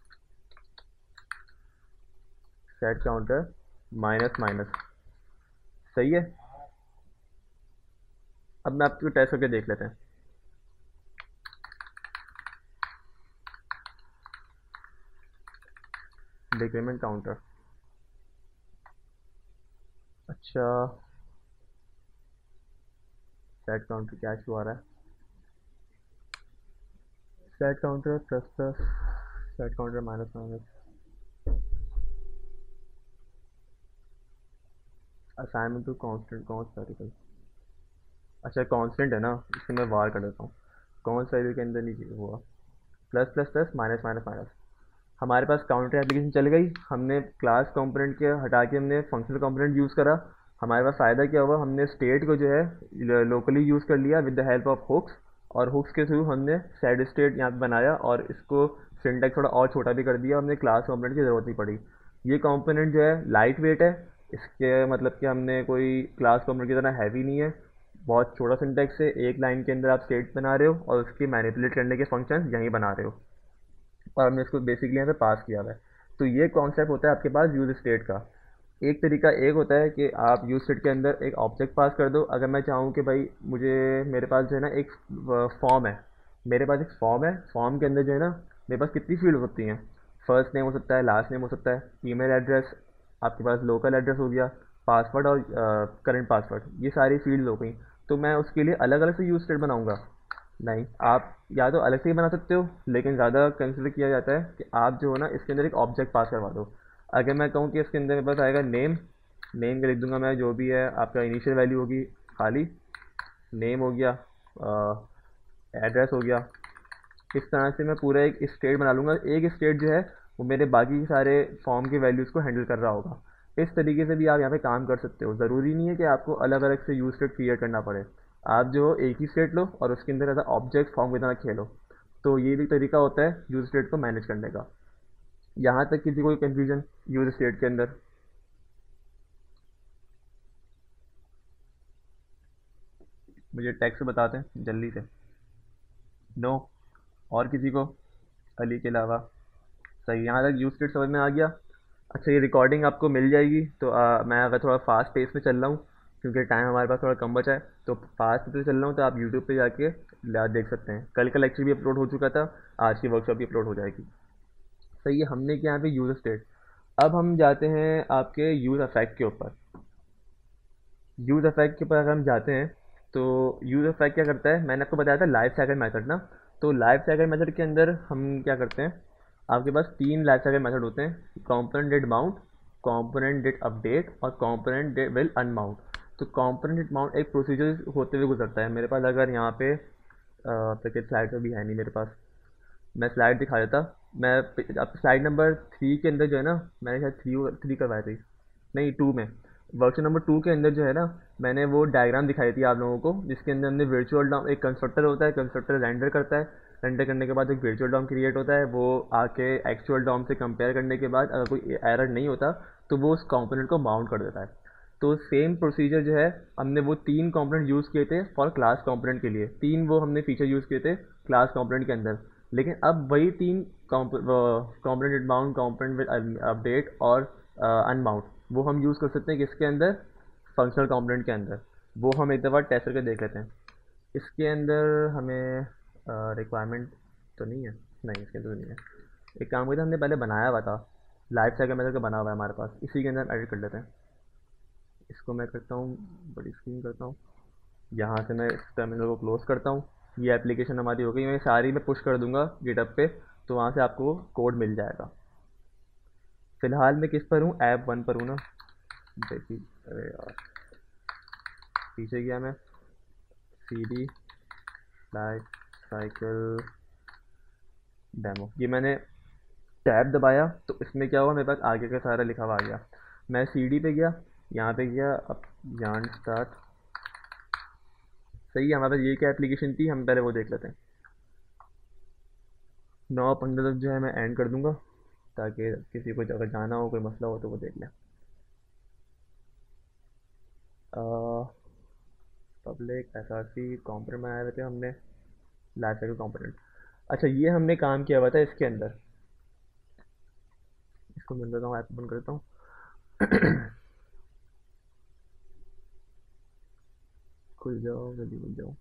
सेट काउंटर माइनस माइनस। सही है, अब मैं आपको टेस्ट करके देख लेते हैं। डिक्रीमेंट काउंटर, अच्छा, सेट काउंटर क्या इशू आ रहा है, set counter plus plus, set counter minus minus, assignment to constant कौन सा वेरिएबल, अच्छा कांस्टेंट है ना, इसको मैं वार कर देता हूँ। कौन सा वेरिएबल के अंदर नहीं हुआ, plus plus plus minus minus minus. हमारे पास काउंटर एप्लीकेशन चल गई, हमने क्लास कंपोनेंट के हटा के हमने फंक्शनल कंपोनेंट यूज़ करा। हमारे पास फ़ायदा क्या हुआ, हमने स्टेट को जो है लोकली यूज़ कर लिया with the help of hooks, और हुक्स के थ्रू हमने सेड स्टेट यहाँ पे बनाया, और इसको सिंटैक्स थोड़ा और छोटा भी कर दिया, हमने क्लास कंपोनेंट की ज़रूरत नहीं पड़ी। ये कंपोनेंट जो है लाइट वेट है, इसके मतलब कि हमने कोई क्लास कंपोनेंट की तरह हैवी नहीं है। बहुत छोटा सिंटैक्स है, एक लाइन के अंदर आप स्टेट बना रहे हो और उसकी मैनिपुलेट करने के फंक्शन यहीं बना रहे हो, और हमने इसको बेसिकली यहाँ पे पास किया हुआ है। तो ये कॉन्सेप्ट होता है आपके पास यूज स्टेट का। एक तरीका एक होता है कि आप यूज स्टेट के अंदर एक ऑब्जेक्ट पास कर दो। अगर मैं चाहूँ कि भाई मुझे, मेरे पास जो है ना एक फॉर्म है, मेरे पास एक फॉर्म है, फॉर्म के अंदर जो है ना मेरे पास कितनी फील्ड होती हैं, फर्स्ट नेम हो सकता है, लास्ट नेम हो सकता है, ईमेल एड्रेस, आपके पास लोकल एड्रेस हो गया, पासवर्ड और करंट पासवर्ड, ये सारी फील्ड्स हो गई। तो मैं उसके लिए अलग अलग से यूज स्टेट बनाऊंगा? नहीं, आप या तो अलग से ही बना सकते हो, लेकिन ज़्यादा कंसिडर किया जाता है कि आप जो हो ना इसके अंदर एक ऑब्जेक्ट पास करवा दो। अगर मैं कहूँ कि इसके अंदर मेरे पास आएगा नेम, नेम का लिख दूंगा मैं, जो भी है आपका इनिशियल वैल्यू होगी खाली, नेम हो गया, एड्रेस हो गया। इस तरह से मैं पूरा एक स्टेट बना लूँगा। एक स्टेट जो है वो मेरे बाकी के सारे फॉर्म के वैल्यूज़ को हैंडल कर रहा होगा। इस तरीके से भी आप यहाँ पे काम कर सकते हो। ज़रूरी नहीं है कि आपको अलग अलग से यूज स्टेट क्रिएट करना पड़े। आप जो हो एक ही स्टेट लो और उसके अंदर ऐसा ऑब्जेक्ट फॉर्म की तरह खेलो। तो ये भी तरीका होता है यूज स्टेट को मैनेज करने का। यहाँ तक किसी कोई कन्फ्यूजन यूज स्टेट के अंदर? मुझे टेक्स्ट बताते हैं जल्दी से। नो? और किसी को अली के अलावा? सही, यहाँ तक यूज केस समझ में आ गया। अच्छा, ये रिकॉर्डिंग आपको मिल जाएगी तो मैं अगर थोड़ा फास्ट पेस में चल रहा हूँ, क्योंकि टाइम हमारे पास थोड़ा कम बचा है, तो फास्ट पे चल रहा हूँ, तो आप यूट्यूब पे जाके देख सकते हैं। कल का लेक्चर भी अपलोड हो चुका था, आज की वर्कशॉप भी अपलोड हो जाएगी। सही है, हमने किया यहाँ पे यूज स्टेट। अब हम जाते हैं आपके यूज अफेक्ट के ऊपर। यूज इफेक्ट के ऊपर अगर हम जाते हैं, तो यूज इफेक्ट क्या करता है, मैंने आपको बताया था लाइफ साइकिल मेथड ना। तो लाइफ साइकिल मेथड के अंदर हम क्या करते हैं, आपके पास तीन लाइफ साइकिल मेथड होते हैं: component did mount, component did update और कंपोनेंट डिड विल अनमाउंट। तो कंपोनेंट डिड माउंट एक प्रोसीजर होते हुए गुजरता है। मेरे पास अगर यहाँ पे पैकेट स्लाइड तो भी है नहीं मेरे पास, मैं स्लाइड दिखा देता। मैं अब स्लाइड नंबर 3 के अंदर जो है ना, मैंने शायद थ्री करवाई थी, नहीं 2 में, वर्कशीट नंबर 2 के अंदर जो है ना, मैंने वो डायग्राम दिखाई थी आप लोगों को, जिसके अंदर हमने वर्चुअल डॉम, एक कंस्ट्रक्टर होता है, कंस्ट्रक्टर रेंडर करता है, रेंडर करने के बाद एक वर्चुअल डॉम क्रिएट होता है, वो आके एक्चुअल डॉम से कंपेयर करने के बाद अगर कोई एरर नहीं होता तो वो उस कंपोनेंट को माउंट कर देता है। तो सेम प्रोसीजर जो है, हमने वो तीन कंपोनेंट यूज़ किए थे फॉर क्लास कंपोनेंट के लिए, तीन वो हमने फीचर यूज़ किए थे क्लास कंपोनेंट के अंदर। लेकिन अब वही तीन component mount, component with update और अनमाउंट, वो हम यूज़ कर सकते हैं किसके अंदर, फंक्शनल कंपोनेंट के अंदर। वो हम एक दफ़ा टेस्ट करके देख लेते हैं। इसके अंदर हमें रिक्वायरमेंट तो नहीं है, नहीं इसके अंदर तो नहीं है। एक काम करते हैं, हमने पहले बनाया हुआ था लाइफ साइकिल मेथड का, बना हुआ है हमारे पास, इसी के अंदर एडिट कर लेते हैं। इसको मैं करता हूँ, बड़ी स्क्रीन करता हूँ, यहाँ से मैं इस टर्मिनल को क्लोज करता हूँ। ये एप्लीकेशन हमारी हो गई, मैं सारी मैं पुश कर दूंगा गिटअप पे, तो वहाँ से आपको कोड मिल जाएगा। फिलहाल मैं किस पर हूँ, ऐप 1 पर हूँ ना। देखिए, अरे यार पीछे गया मैं। C D life cycle demo, ये मैंने टैब दबाया तो इसमें क्या हुआ, मेरे पास आगे का सारा लिखा हुआ आ गया। मैं सी डी पे गया, यहाँ पे गया, अब यान स्टार्ट। सही है, हमारे पास ये क्या एप्लीकेशन थी, हम पहले वो देख लेते हैं। 9:15 तक जो है मैं एंड कर दूंगा, ताकि किसी को अगर जाना हो, कोई मसला हो तो वो देख लें। Public S R C component बनाए हुए थे हमने, लाइफ साइकिल कॉम्पोनेंट। अच्छा, ये हमने काम किया हुआ था इसके अंदर। इसको बंद करता हूँ, ऐप बंद करता हूँ। खुल जाओ जल्दी, खुल जाओ।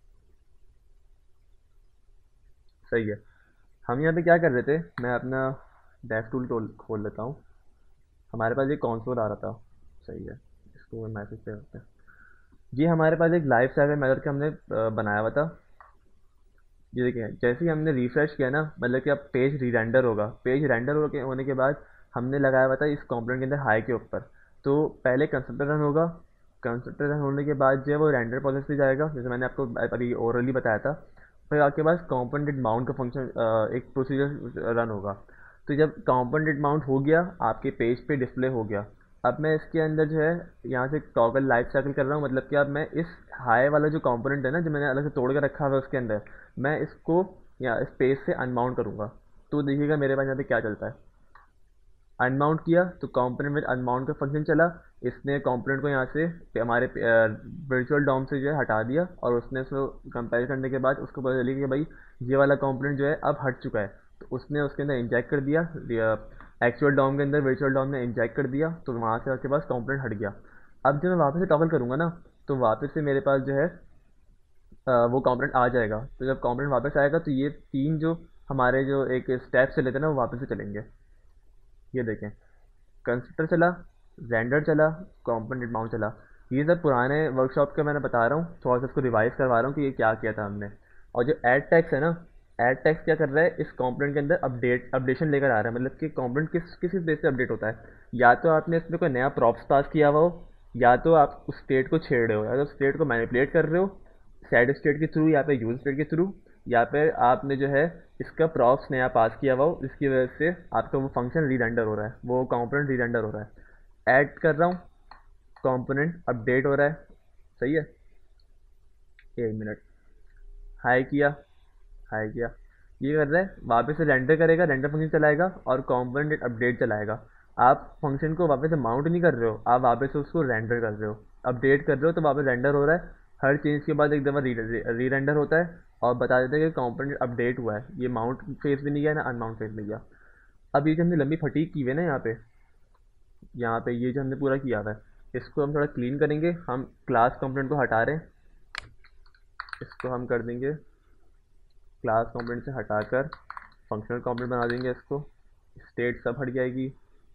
सही है, हम यहाँ पे क्या कर रहे थे, मैं अपना डेव टूल खोल लेता हूँ। हमारे पास एक कॉन्सोल आ रहा था। सही है, इसको मैसेज पे रखते हैं। ये हमारे पास एक लाइफ साइकिल मेथड का हमने बनाया हुआ था। ये देखिए, जैसे ही हमने रिफ्रेश किया ना, मतलब कि अब पेज री रेंडर होगा, पेज रेंडर होने के बाद हमने लगाया हुआ था इस कंपोनेंट के अंदर हाई के ऊपर। तो पहले कंस्ट्रक्टर रन होगा, कंस्ट्रक्टर रन होने के बाद जो है वो रेंडर प्रोसेस पे जाएगा, जैसे मैंने आपको अभी ओरली बताया था। फिर आपके पास कंपोनेंट माउंट का फंक्शन, एक प्रोसीजर रन होगा। तो जब कंपोनेंट माउंट हो गया, आपके पेज पे डिस्प्ले हो गया। अब मैं इसके अंदर जो है यहाँ से टॉगल लाइफ साइकिल कर रहा हूँ, मतलब कि अब मैं इस हाई वाला जो कंपोनेंट है ना, जो मैंने अलग से तोड़ के रखा हुआ है उसके अंदर, मैं इसको या स्पेस से अनमाउंट करूँगा। तो देखिएगा मेरे पास यहाँ पे क्या चलता है। अनमाउंट किया तो कंपोनेंट में अनमाउंट का फंक्शन चला, इसने कंपोनेंट को यहाँ से हमारे वर्चुअल डॉम से जो है हटा दिया, और उसने उसको कंपेयर करने के बाद उसको पता चली कि भाई ये वाला कंपोनेंट जो है अब हट चुका है। तो उसने उसके अंदर इंजेक्ट कर दिया, एक्चुअल डॉम के अंदर वर्चुअल डॉम ने इंजेक्ट कर दिया, तो वहाँ से आपके पास कंपोनेंट हट गया। अब जब मैं वापस से टॉगल करूँगा ना, तो वापस से मेरे पास जो है वो कंपोनेंट आ जाएगा। तो जब कंपोनेंट वापस आएगा तो ये तीन जो हमारे जो एक स्टेप चले थे ना, वो वापस से चलेंगे। ये देखें, कंस्ट्रक्टर चला, रेंडर चला, कंपोनेंट माउंट चला। ये सब पुराने वर्कशॉप का मैंने बता रहा हूँ, थोड़ा सा इसको रिवाइज करवा रहा हूँ कि ये क्या किया था हमने। और जो ऐड टैग्स है ना, ऐड टैग्स क्या कर रहा है, इस कंपोनेंट के अंदर अपडेशन लेकर आ रहा है। मतलब कि कंपोनेंट किस बेस पे अपडेट होता है। या तो आपने इसमें कोई नया प्रॉप्स पास किया हुआ हो, या तो आप उस स्टेट को छेड़ रहे हो, या तो स्टेट को मैनिपुलेट कर रहे हो सेट स्टेट के थ्रू, या पे यूज स्टेट के थ्रू, या फिर आपने जो है इसका प्रॉप्स नया पास किया हुआ हो, जिसकी वजह से आपका वो फंक्शन री रेंडर हो रहा है, वो कंपोनेंट री रेंडर हो रहा है। ऐड कर रहा हूँ, कंपोनेंट अपडेट हो रहा है। सही है। 1 मिनट। हाई किया, हाई किया। ये कर रहा है, वापस से रेंडर करेगा, रेंडर फंक्शन चलाएगा और कंपोनेंट अपडेट चलाएगा। आप फंक्शन को वापस से माउंट नहीं कर रहे हो, आप वापस से उसको रेंडर कर रहे हो। अपडेट कर रहे हो तो वापस रेंडर हो रहा है। हर चेंज के बाद एक दफ़ा री रेंडर होता है और बता देता है कि कंपोनेंट अपडेट हुआ है। ये माउंट फेज में नहीं गया ना अनमाउंट फेज में गया। अब ये जो हमने लंबी फटीक की हुई है ना यहाँ पे ये जो हमने पूरा किया हुआ है, इसको हम थोड़ा क्लीन करेंगे। हम क्लास कंपोनेंट को हटा रहे हैं, इसको हम कर देंगे क्लास कंपोनेंट से हटाकर फंक्शनल कंपोनेंट बना देंगे इसको। स्टेट सब हट जाएगी,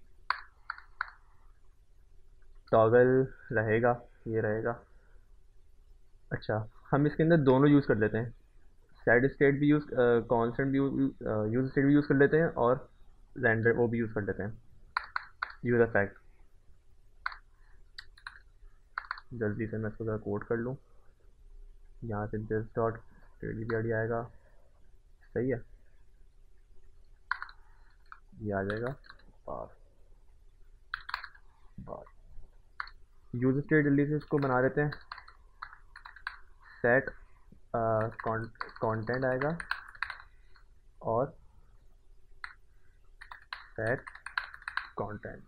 टॉगल रहेगा, ये रहेगा। अच्छा, हम इसके अंदर दोनों यूज़ कर लेते हैं। सेट स्टेट भी यूज़, कॉन्स्टेंट भी यूज़ स्टेट भी यूज़ कर लेते हैं, और रेंडर वो भी यूज़ कर लेते हैं। यूज़ इफेक्ट, जल्दी से मैं इसको ज़रा कोड कर लूँ। यहाँ से दिस डॉट स्टेट भी हट जाएगा। सही है, ये आ जाएगा पास पास। यूज़ स्टेट जल्दी से इसको बना देते हैं। सेट कंटेंट आएगा और सेट कंटेंट।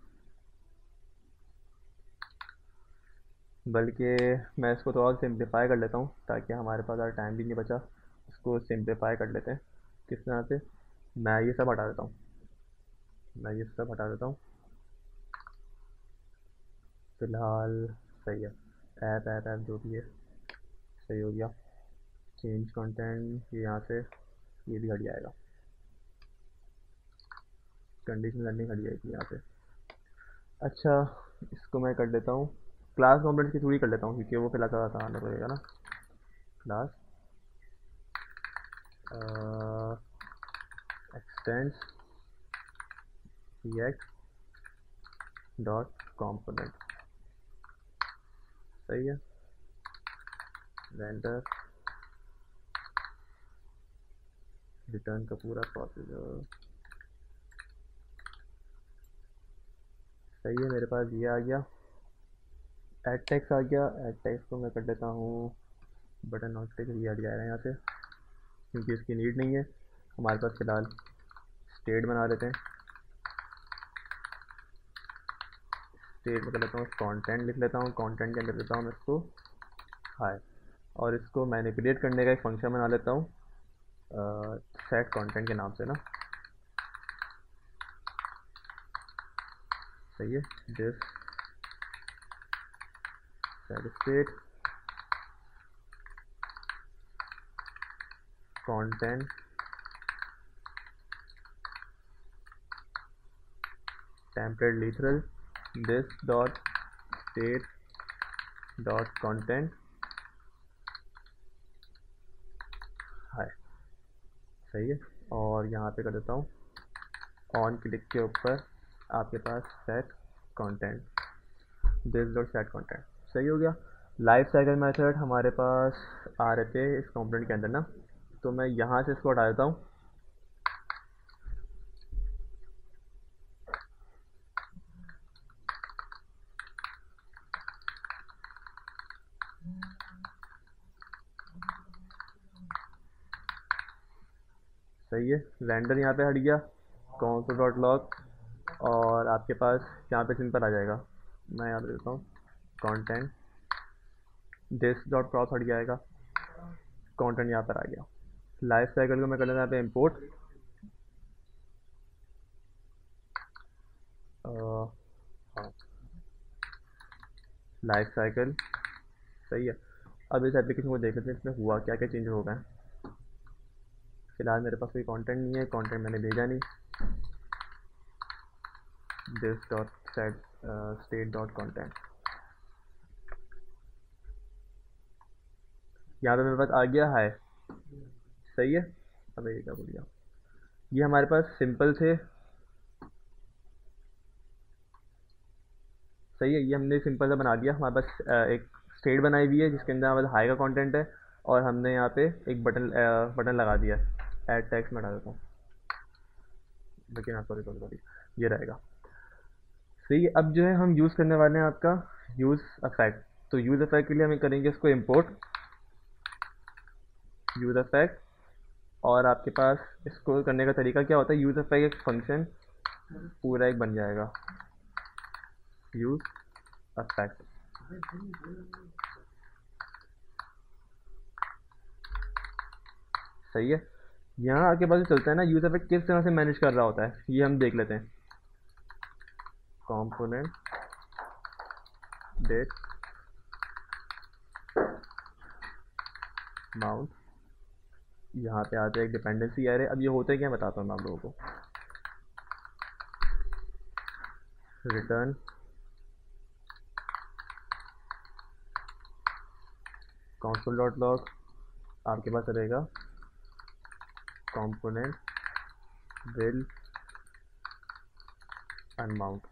बल्कि मैं इसको थोड़ा सिंप्लीफाई कर लेता हूँ ताकि हमारे पास ज़्यादा टाइम भी नहीं बचा। इसको सिंप्लीफाई कर लेते हैं। किस तरह से, मैं ये सब हटा देता हूँ, मैं ये सब हटा देता हूँ फ़िलहाल। सही है। ऐप ऐप ऐप जो भी है, सही हो गया। चेंज कंटेंट, ये यहाँ से ये भी हट जाएगा। कंडीशन लर्निंग हट जाएगी यहाँ से। अच्छा, इसको मैं कर देता हूँ क्लास कॉम्पोनेंट की थ्रू ही कर लेता हूँ, क्योंकि वो फिलहाल ज़्यादा आसान रहेगा ना। Class extends react dot component. सही है। रेंडर, रिटर्न का पूरा प्रोसीजर। सही है, मेरे पास ये आ गया। एड टेक्स्ट आ गया। एड टेक्स्ट को मैं कर देता हूँ बटन नॉट टिक, ये हट जाएगा यहाँ से क्योंकि इसकी नीड नहीं है हमारे पास। फ़िलहाल स्टेट बना देते हैं। स्टेट में कर लेता हूँ, कंटेंट लिख लेता हूँ, कंटेंट के अंदर देता हूँ मैं इसको हाय। और इसको मैनिपुलेट करने का एक फंक्शन बना लेता हूँ सेट कंटेंट के नाम से ना। सही है। This set state content template literal this dot state dot content hi. सही है। और यहाँ पे कर देता हूँ ऑन क्लिक के ऊपर आपके पास set content this dot set content. सही हो गया। लाइफ साइकिल मेथड हमारे पास आ रहे थे इस कंपोनेंट के अंदर ना, तो मैं यहाँ से इसको हटा देता हूँ। सही है। रेंडर यहाँ पे हट गया, console डॉट लॉग, और आपके पास यहाँ पे सिंपल आ जाएगा। मैं यहाँ पे देता हूँ कंटेंट दिस डॉट क्रॉस हट जाएगा, कंटेंट यहाँ पर आ गया। लाइफ साइकिल को मैं कर लेता यहाँ पे इम्पोर्ट। हाँ, लाइफ साइकिल। सही है। अब इस एप्लीकेशन को देख लेते हैं इसमें हुआ क्या क्या चेंज हो गए हैं। फिलहाल मेरे पास कोई कंटेंट नहीं है, कंटेंट मैंने भेजा नहीं। This dot set state dot content, यहाँ पे मेरे पास आ गया हाय। सही है। अब ये क्या बोल गया, ये हमारे पास सिंपल थे। सही है, ये हमने सिंपल सा बना दिया। हमारे पास एक स्टेट बनाई हुई है जिसके अंदर हमारे हाई का कंटेंट है, और हमने यहाँ पे एक बटन लगा दिया। ऐड टेक्स्ट में डाल देता हूँ, लेकिन हाँ सॉरी सॉरी सॉरी, ये रहेगा। सही है। अब जो है हम यूज़ करने वाले हैं आपका यूज़ अफेक्ट। तो यूज़ अफेक्ट के लिए हमें करेंगे इसको इम्पोर्ट यूज़ अफेक्ट। और आपके पास इसको करने का तरीका क्या होता है, यूज़ अफेक्ट एक फंक्शन पूरा एक बन जाएगा, यूज़ अफेक्ट। सही है। यहाँ आके पास चलता है ना, यूज़ अफेक्ट किस तरह से मैनेज कर रहा होता है ये हम देख लेते हैं। कंपोनेंट डेट माउंट, यहाँ पे आते हैं एक डिपेंडेंसी एरे। अब ये होता है क्या, बताता हूँ मैं आप लोगों को। रिटर्न console डॉट लॉग, आपके पास रहेगा कंपोनेंट विल अनमाउंट।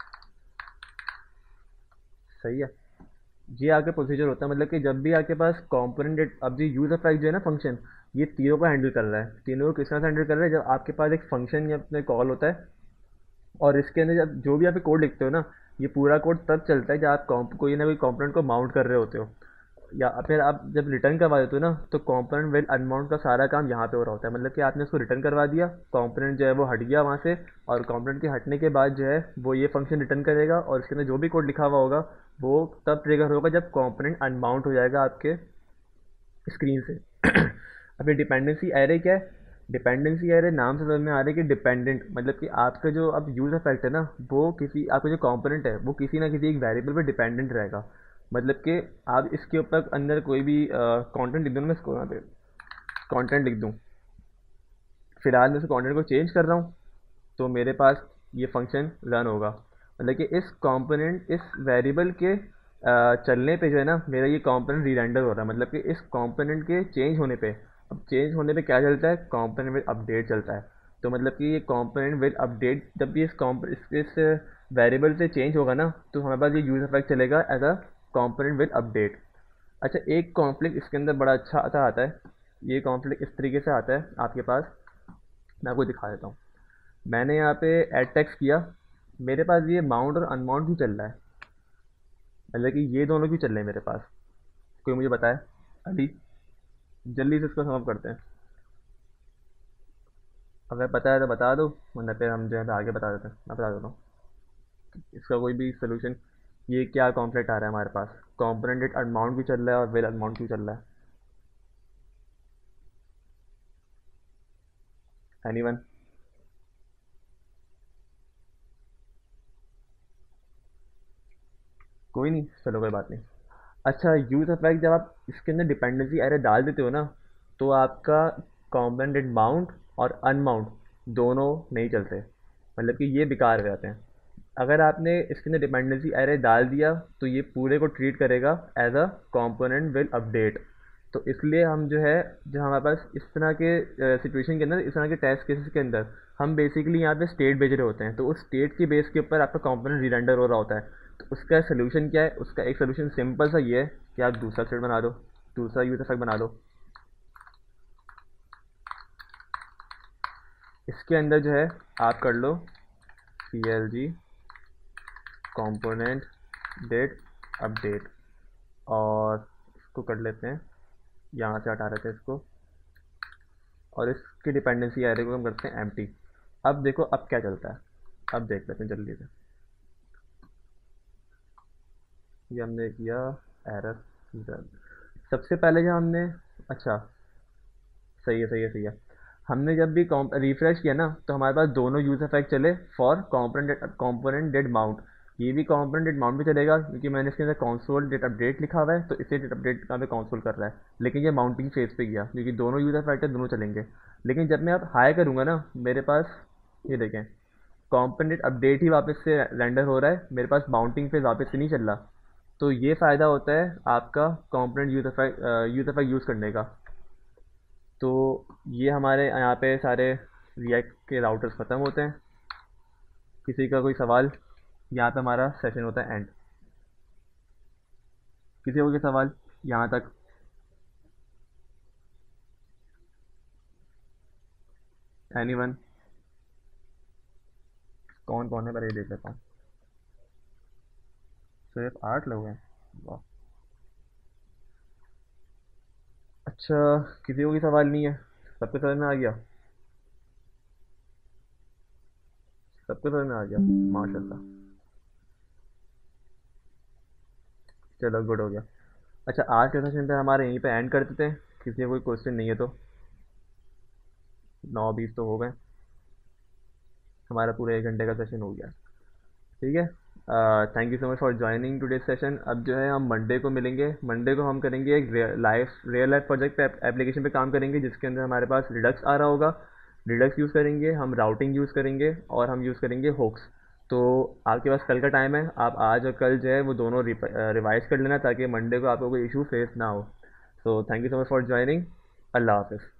सही है। ये आगे प्रोसीजर होता है, मतलब कि जब भी आपके पास कंपोनेंट, अब ये यूज अफेक्ट जो है ना फंक्शन, ये तीनों को हैंडल कर रहा है। तीनों को किस तरह से हैंडल कर रहा है, जब आपके पास एक फंक्शन या अपने कॉल होता है, और इसके अंदर जब जो भी आप कोड लिखते हो ना, ये पूरा कोड तब चलता है जब आप कोई ना कोई कंपोनेंट को माउंट कर रहे होते हो, या फिर आप जब रिटर्न करवा देते हो ना, तो कंपोनेंट विल अनमाउंट का सारा काम यहाँ पे हो रहा होता है। मतलब कि आपने उसको रिटर्न करवा दिया, कंपोनेंट जो है वो हट गया वहाँ से, और कंपोनेंट के हटने के बाद जो है वो ये फंक्शन रिटर्न करेगा, और इसके अंदर जो भी कोड लिखा हुआ होगा वो तब ट्रिगर होगा जब कंपोनेंट अनमाउंट हो जाएगा आपके स्क्रीन से। अब ये डिपेंडेंसी एरे क्या है, डिपेंडेंसी एरे नाम से समझ में आ रहा है कि डिपेंडेंट, मतलब कि आपका जो अब यूज इफेक्ट है ना, वो किसी आपका जो कंपोनेंट है वो किसी ना किसी एक वेरिएबल पे डिपेंडेंट रहेगा। मतलब कि आप इसके ऊपर अंदर कोई भी कंटेंट लिख दूँ ना, मैं इसको यहाँ पे कंटेंट लिख दूँ, फिलहाल मैं उस कंटेंट को चेंज कर रहा हूँ, तो मेरे पास ये फंक्शन रन होगा। मतलब कि इस कंपोनेंट इस वेरिएबल के चलने पे जो है ना, मेरा ये कंपोनेंट रीरेंडर हो रहा है। मतलब कि इस कंपोनेंट के चेंज होने पे, अब चेंज होने पे क्या चलता है, कंपोनेंट विल अपडेट चलता है। तो मतलब कि ये कंपोनेंट विल अपडेट, जब भी इस वेरिएबल से चेंज होगा ना, तो हमारे पास ये यूज इफेक्ट चलेगा as a component will update. अच्छा, एक कॉन्फ्लिक्ट इसके अंदर बड़ा अच्छा आता है। ये कॉन्फ्लिक्ट इस तरीके से आता है आपके पास, मैं आपको दिखा देता हूँ। मैंने यहाँ पे एड टेक्स्ट किया, मेरे पास ये माउंट और अनमाउंट भी चल रहा है। मतलब कि ये दोनों भी चल रहे हैं मेरे पास। कोई मुझे बताए अभी, जल्दी से इसको सम करते हैं। अगर पता है तो बता दो, वरना फिर हम जो है आगे बता देते हैं। मैं बता देता हूँ इसका कोई भी सोल्यूशन। ये क्या कॉन्फ्लिक्ट आ रहा है हमारे पास, कॉम्पोनेंट अनमाउंट भी चल रहा है और वेल अनमाउंट भी चल रहा है। एनीवन? कोई नहीं, चलो कोई बात नहीं। अच्छा, यूज इफेक्ट जब आप इसके अंदर डिपेंडेंसी एरे डाल देते हो ना, तो आपका कॉम्पोनेंट माउंट और अनमाउंट दोनों नहीं चलते। मतलब कि ये बेकार हो जाते हैं। अगर आपने इसके अंदर डिपेंडेंसी एरे डाल दिया, तो ये पूरे को ट्रीट करेगा as a component will update. तो इसलिए हम जो है, जब हमारे पास इस तरह के सिचुएशन के अंदर, इस तरह के टेस्ट केसेस के अंदर, हम बेसिकली यहाँ पे स्टेट भेज रहे होते हैं, तो उस स्टेट की बेस के ऊपर आपका कंपोनेंट रीरेंडर हो रहा होता है। तो उसका सोल्यूशन क्या है, उसका एक सोल्यूशन सिंपल सा ये है कि आप दूसरा स्टेट बना दो, दूसरा यूज इफेक्ट बना दो। इसके अंदर जो है आप कर लो PLG कंपोनेंट डेट अपडेट, और इसको कर लेते हैं, यहाँ से हटा लेते हैं इसको, और इसकी डिपेंडेंसी एरे को हम करते हैं एम्प्टी। अब देखो अब क्या चलता है, अब देख लेते हैं जल्दी से। ये हमने किया एरर सबसे पहले जब हमने, अच्छा सही है सही है सही है, हमने जब भी रिफ्रेश किया ना, तो हमारे पास दोनों यूज इफेक्ट चले फॉर कॉम्पोनेंट डेट माउंट। ये भी कॉम्पोनेंट डेट माउंट भी चलेगा, क्योंकि मैंने इसके अंदर कंसोल डेट अपडेट लिखा हुआ है, तो इसे डेट अपडेट का भी कंसोल कर रहा है। लेकिन ये माउंटिंग फेज पे गया, क्योंकि दोनों यूज इफेक्ट है, दोनों चलेंगे। लेकिन जब मैं अब हाई करूँगा ना, मेरे पास ये देखें, कंपोनेंट अपडेट ही वापस से रेंडर हो रहा है, मेरे पास माउंटिंग पे वापस से नहीं चल रहा। तो ये फ़ायदा होता है आपका कंपोनेंट यूज़ यूज़ करने का। तो ये हमारे यहाँ पे सारे रिएक्ट के राउटर्स ख़त्म होते हैं। किसी का कोई सवाल? यहाँ पे हमारा सेशन होता है एंड। किसी को कोई सवाल यहाँ तक? एनीवन? कौन कौन है, पर ये देख लेता हूँ। सिर्फ 8 लोग हैं? वाह। अच्छा, किसी को कोई सवाल नहीं है? सबके समझ में आ गया? सबके समझ में आ गया? माशाल्लाह। चलो गुड हो गया। अच्छा, आज के सेशन पे हमारे यहीं पे एंड कर देते हैं, किसी का कोई क्वेश्चन नहीं है तो। 9:20 तो हो गए, हमारा पूरा 1 घंटे का सेशन हो गया। ठीक है। Thank you so much for joining today session. अब जो है हम मंडे को मिलेंगे। मंडे को हम करेंगे एक रियल लाइफ प्रोजेक्ट पे, एप्लीकेशन पे काम करेंगे, जिसके अंदर हमारे पास रिडक्स आ रहा होगा। रिडक्स यूज़ करेंगे, हम राउटिंग यूज़ करेंगे, और हम यूज़ करेंगे होक्स। तो आपके पास कल का टाइम है, आप आज और कल जो है वो दोनों रिवाइज कर लेना, ताकि मंडे को आपको कोई इशू फेस ना हो। So thank you so much for joining. अल्लाह हाफिज़।